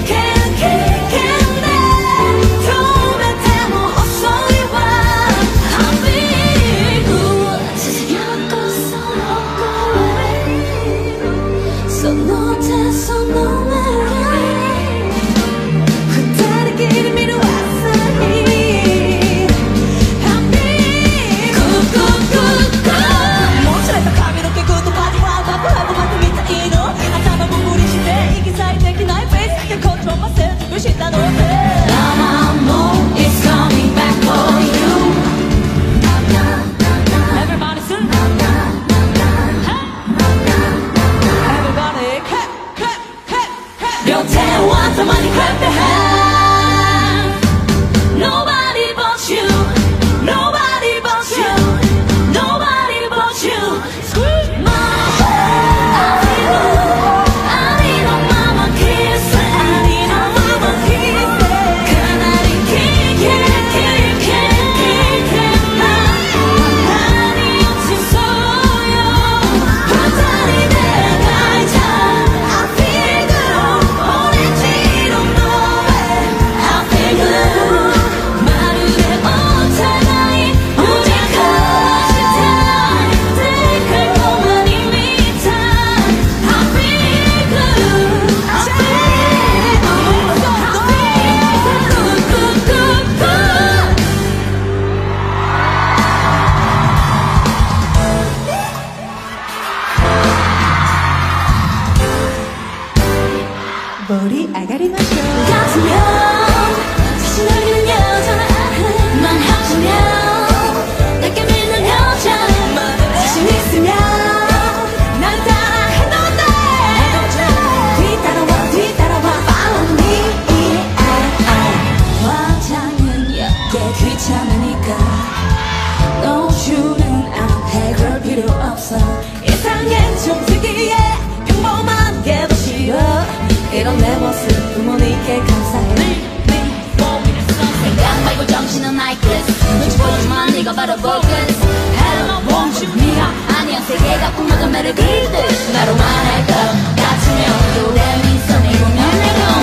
괜찮으니까 No you는 안 해 그럴 필요 없어 이상한 정수기에 평범하게도 싫어 이런 내 모습 부모님께 감사해 생각 말고 정신은 나이클래스 눈치 보지만 네가 바로 focus Hello won't you 미야 아니야 세계가 꿈마다 매를 그리듯 나로만 할 것 같으면 또래 미소를 보면 내가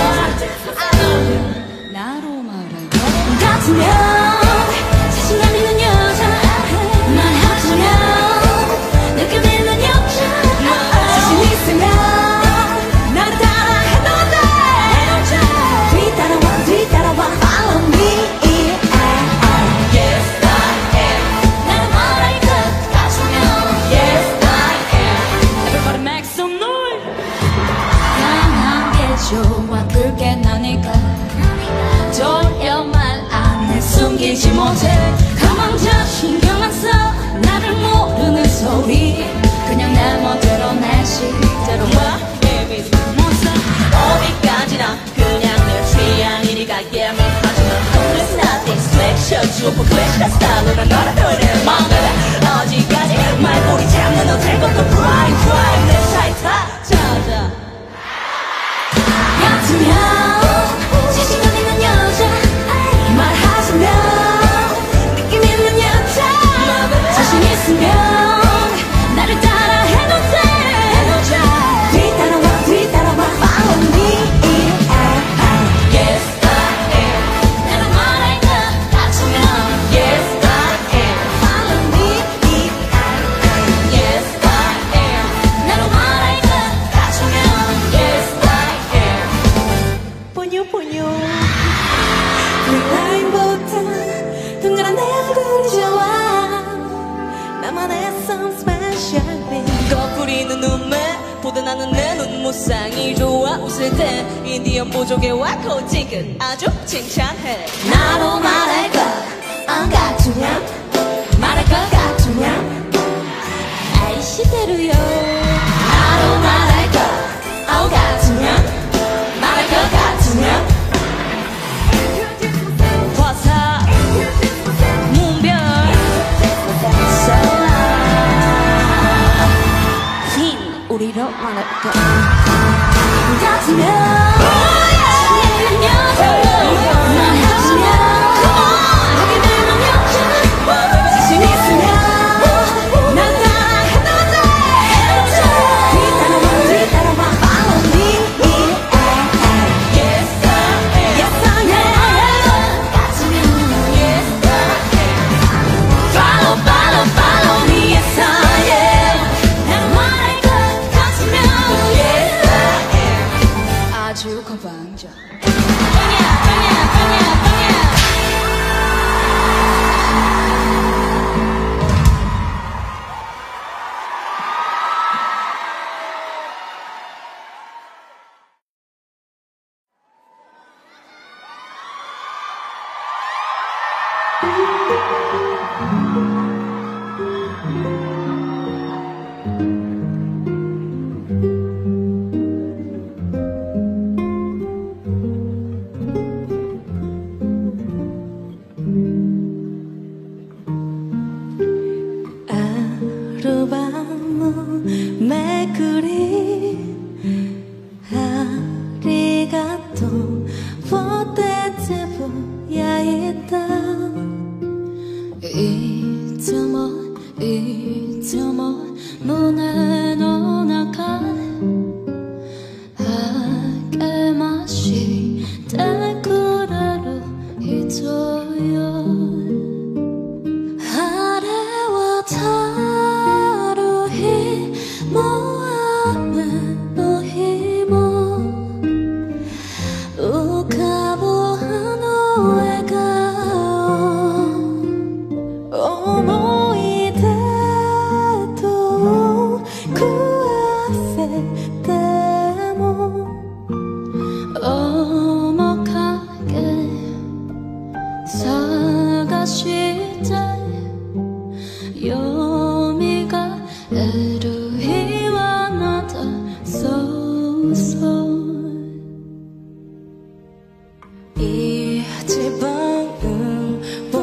오이다녀 나로 말할 것 같으면 자신감 있는 여자 말하자면 느낌 있는 여자 자신 있으면 나를 따라해도 돼 뒤따라와 follow me Yes I am 나로 말할 것 같으면 Yes I am Everybody make some noise 강한 게 좋아 그게 나니까 돌려 말 안 해 숨기지 못해 가망자 신경 안 써 나를 모르는 소리 그냥 내 멋대로 내 식대로 와 어디까지나 그냥 내 취향이니까 예민하지만 It's nothing special super special 스타일로 난 너를 떠올려 맘에 어디까지 말꼬리 잡는 너 될 것도 prime 내 사이 다 찾아 같으면 자신감 있는 여자 말하자면 느낌 있는 여자 자신 있으면 나를 따라해도 돼 뒤따라와 follow me Yes I am 나로 말할 것 같으면 Yes I am follow me Yes I am 나로 말할 것 같으면 Yes I am 포뇨 라인보다 동그란 내 얼굴이 좋아 나만의 some special thing 거꾸리는 눈매 보다 나는 내 눈무쌍이 좋아 웃을 때 인디언 보조개 와코 찡긋 아주 칭찬해 나로 말할 것 같으면 말할 것 같으면 아이시대로요 나로 말할 것 같으면 말할 것 같으면 화사 문별 흰 우리로 말할 것 같으면 있는 여자 말하자면 하게 되는 여자 자신 있으면 난 따라해도 돼 뒤따라와 follow me Yes I am Yes I am 같으면 Yes I am follow me Yes I am 나로 말할 것 같으면 Yes I am 아주 건방져 아루바무 메꾸리 아리가또 포테티브 야이다 いつも胸の中励ましてくれる人よ晴れ渡る日も雨の日も浮かぶあの笑顔思い出と食わせても面影探してよみがえる日はまたそうそう一番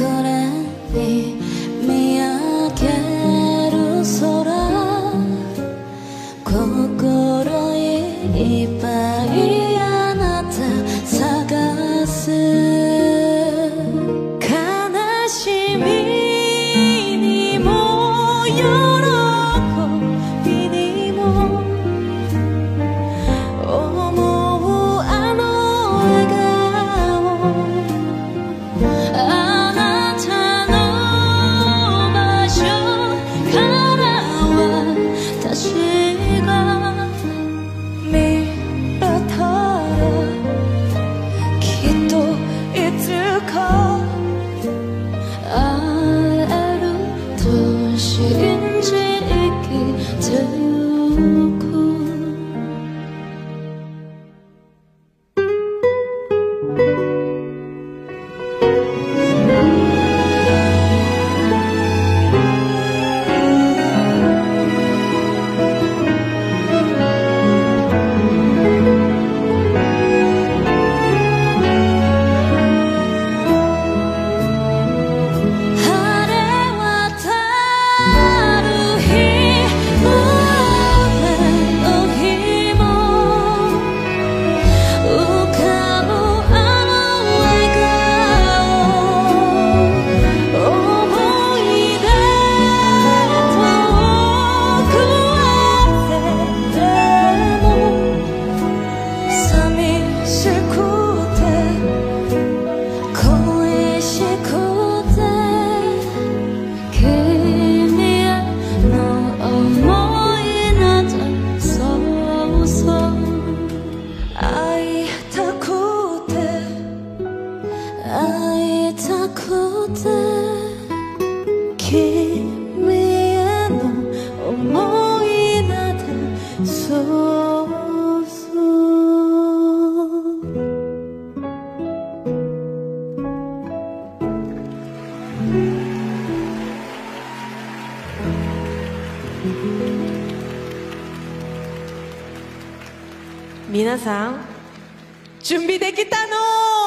皆さん準備できたの？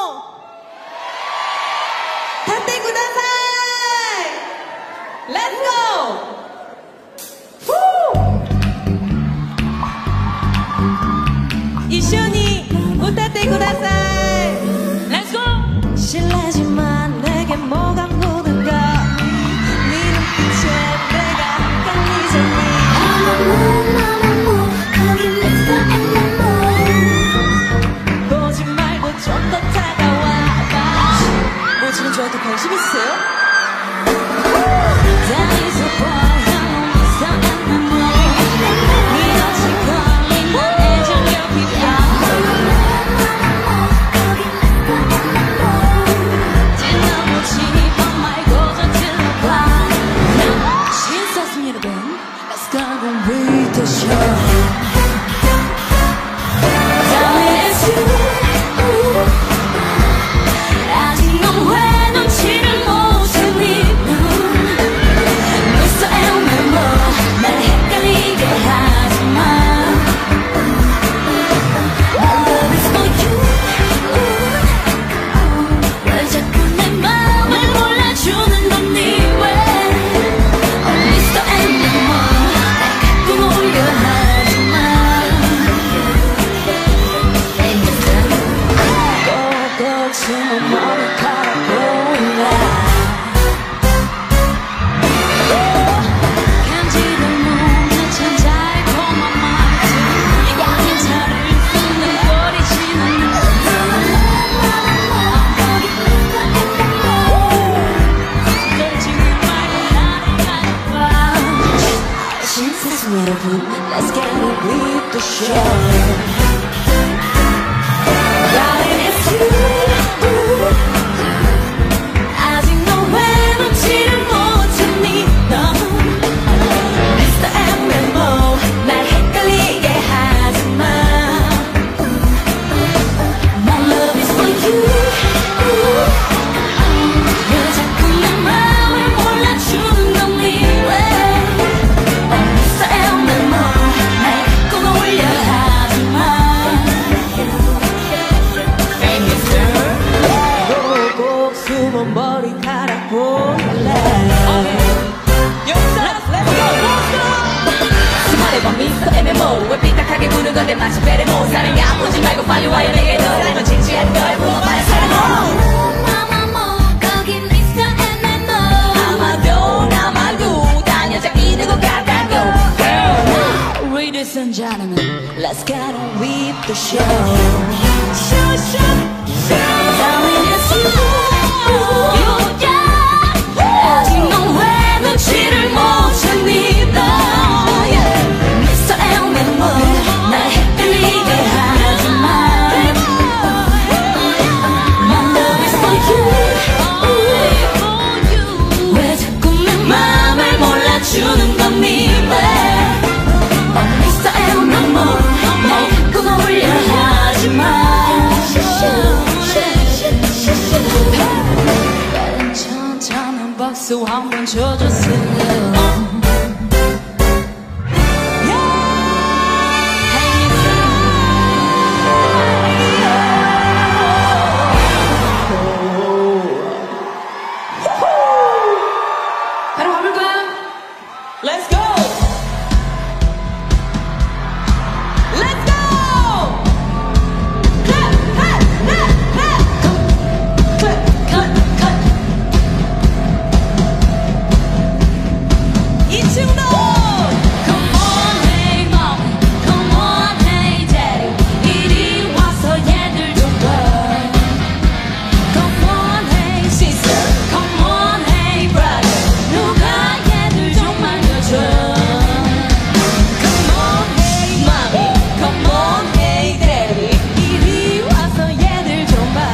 立ってください。 Let's go! 一緒に歌ってください。 Let's go! 실례지만 내게 뭐가 묻은가 네 눈빛에 내가 헷갈리잖니 보지 말고 좀 더 다가와봐. 뭐 지금 저한테 관심 있으세요? Let's get it with the show. Darling, it's you. 아직 너 외롭지를 못했니 너 Mr. MMO 날 헷갈리게 하지마 My love is for you. 왜 자꾸 내 마음을 몰라주는 거니 왜 Mr. MMO 날 꼭 올려 하지마 머리카락 보일래 수많은 밤 미스터 MMO 왜 삐딱하게 구는 건데 마치 베레모 사랑이 아프지 말고 빨리 와요 내게 너 사랑은 진지한 걸 물어봐야 사랑어 Ladies and gentlemen, let's get on with the show. Darling, it's you, yeah. 아직 넌 왜 눈치를 못 챕니다. Mr. Elmo, 날 헷갈리게 하지 마. My love is for you. 왜 자꾸 내 맘을 몰라주는 겁니? 괜찮다는 박수 한번 쳐주세요. 바로 가볼까요? Let's go! Let's go! Clap, clap, clap, clap! Clap, clap, clap! 이층도! Come on, hey mom, come on, hey daddy. 이리 와서 얘들 좀 봐. Come on, hey sister, come on, hey brother. 누가 얘들 좀 말려줘. Come on, hey mommy, come on, hey daddy. 이리 와서 얘들 좀 봐.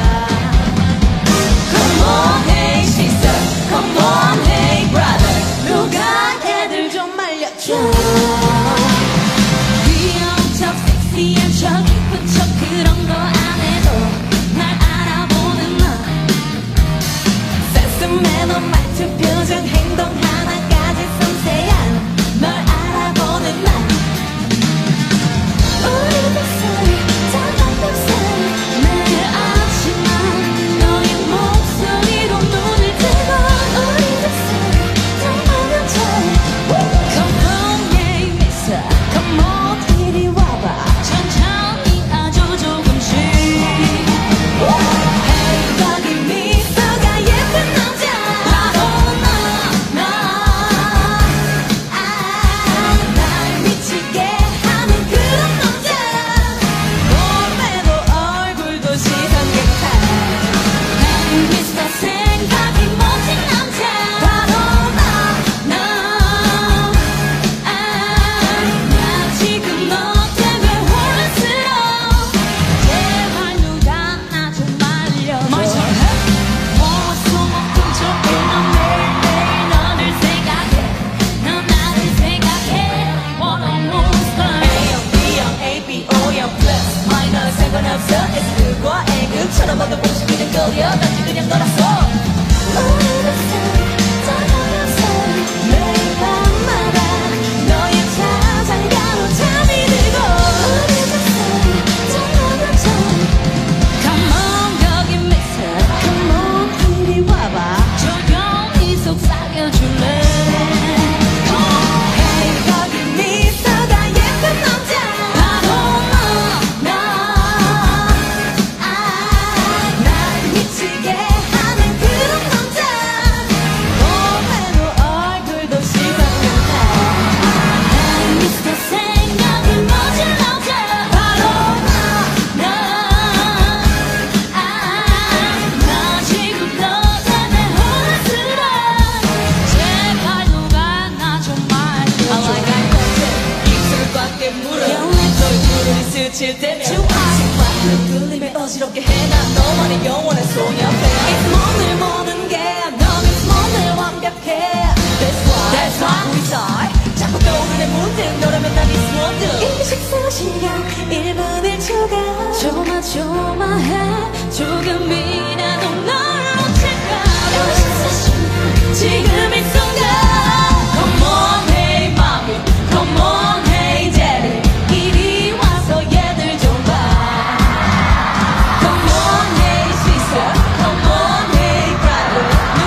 Come on, hey sister, come on, hey brother. 누가 얘들 좀 말려줘. 귀여운 척, 섹시한 척, 이쁜 척 그런 거 안 해도 날 알아보는 너. 센스 매너 말투 표정 행동 하나까지 섬세한 널 알아보는 나. 우리들 사이 장난감 사이 매일 아침만 너의 목소리로 눈을 뜨고 우리들 사이 장난감 사이 Come on, yeah, mister. Come on, 이리 와봐. 천천히 아주 조금씩 Hey, 여기 미소가 예쁜 남자. 바로 나 날 미치게 하는 그런 남자. 몸매도 얼굴도 시선 객탈. Hey, mister. 생각이 멋진 남자 바로 나 지금 너 때문에 혼란스러워 제발 누가 나 좀 말려줘 모아서 꿈쩍 난 매일매일 너를 생각해 넌 나를 생각해 What a monster A형, B형, A, B, O형 플러스 마이너는 상관없어 S과 A급처럼 모두 보시 그냥 끌려 단지 그냥 놀았어 우리들 사이 장난감 사이 매일 밤마다 너의 자장가로 잠이 들고 우리들 사이 장난감 사이 Come on 여기 mister Come on 이리 와봐 조용히 속삭여줄래 Hey 여기 미소가 예쁜 남자 바로 날 미치게 하는 그런 남자 몸매도 얼굴도 시선같아 미스터 생각이 멋진 남자 바로 나 지금 너 때문에 혼란스러워 제발 누가 나 좀 말려줘 I like I want 입술을 꽉 깨물어 너의 구름이 스칠 때면 정말 끌림에 어지럽게 해난 너만의 영원한 소녀배 It's 몸을 보는 게 넌 It's 몸을 완벽해 That's why 우리 사이 자꾸 떠오르네 문득 너라면 난 It's wonder 식사 시간 1분 1초가 조마조마해 조금이라도 널 놓칠까 식사 시간 지금 이 순간 Come on hey mommy Come on hey daddy 이리 와서 얘들 좀 봐 Come on hey sister Come on hey brother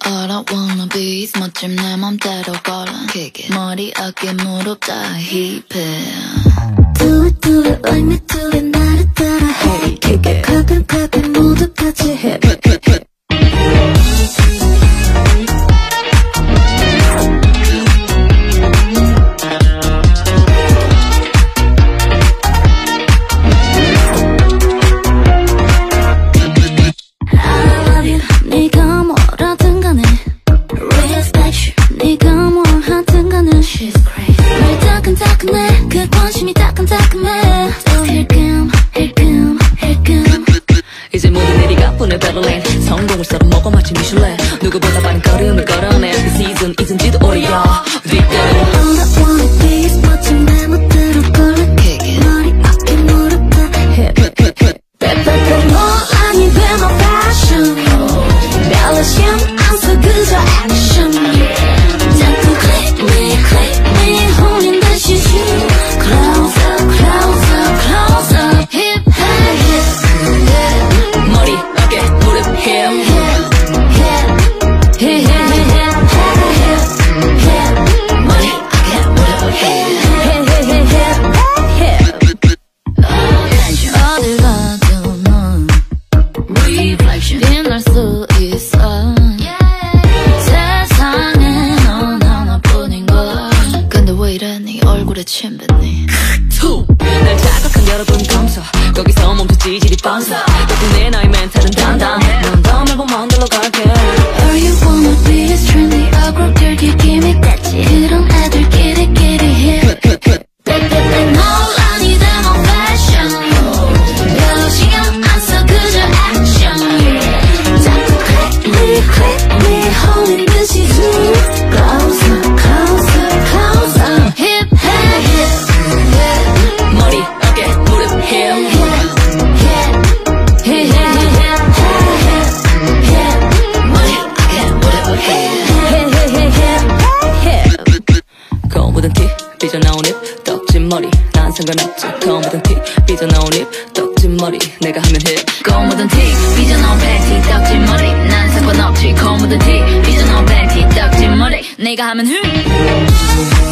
All I wanna be is 멋짐 내 맘대로 걸어 머리 어깨 무릎 다 힙해 Do it do it like me do it 나를 따라 해 가끔 모두 같이 해 네가 뭐라든 간에 Respect you 네가 뭘 하든 간에 She's crazy 왜 따끈따끈해 그 관심이 따끈따끈해 힐끔 이제 모든 일이 가뿐해 베를린 성공을 썰어먹어 마치 미슐랭 누구보다 빠른 걸음을 걸어내 그 시즌 잊은지도 오래야 뒷걸음 All I wanna be is 멋진 내 멋대로 걸어 머리 어깨 무릎 다 빼빼빼 너 아니 돼 my passion 별로 신경 안 써 그저 action 자꾸 click me 홀린 듯이 you Close up hip 머리 어깨 무릎 hip 머리 어깨 무릎 어딜 가도 넌 Reflection 빛날 수 있어 세상에 넌 하나뿐인걸 근데 왜 이래 네 얼굴에 침 뱉니 날 자극한 여러분 감사 거기서 멈춰 찌질이 빤사 덕분에 나의 멘탈은 단단해 넌 더 말고 만들러 갈게 All you wanna be is trendy 어그로들기 기믹 같지 그런 애들끼리 해 빼빼빼 너 아니 돼 my fashion 별로 신경 안 써 그저 action 자꾸 click me 홀린 듯이 you Close up hip 머리 어깨 무릎 hip 검은 티 삐져나온 입 떡진 머리 난 상관없지 검은 티 삐져나온 입 떡진 머리 내가 하면 해 고무든 티 삐져나온 팬티 떡진 머리 난 상관없지 고무든 티 삐져나온 팬티 떡진 머리 내가 하면 흠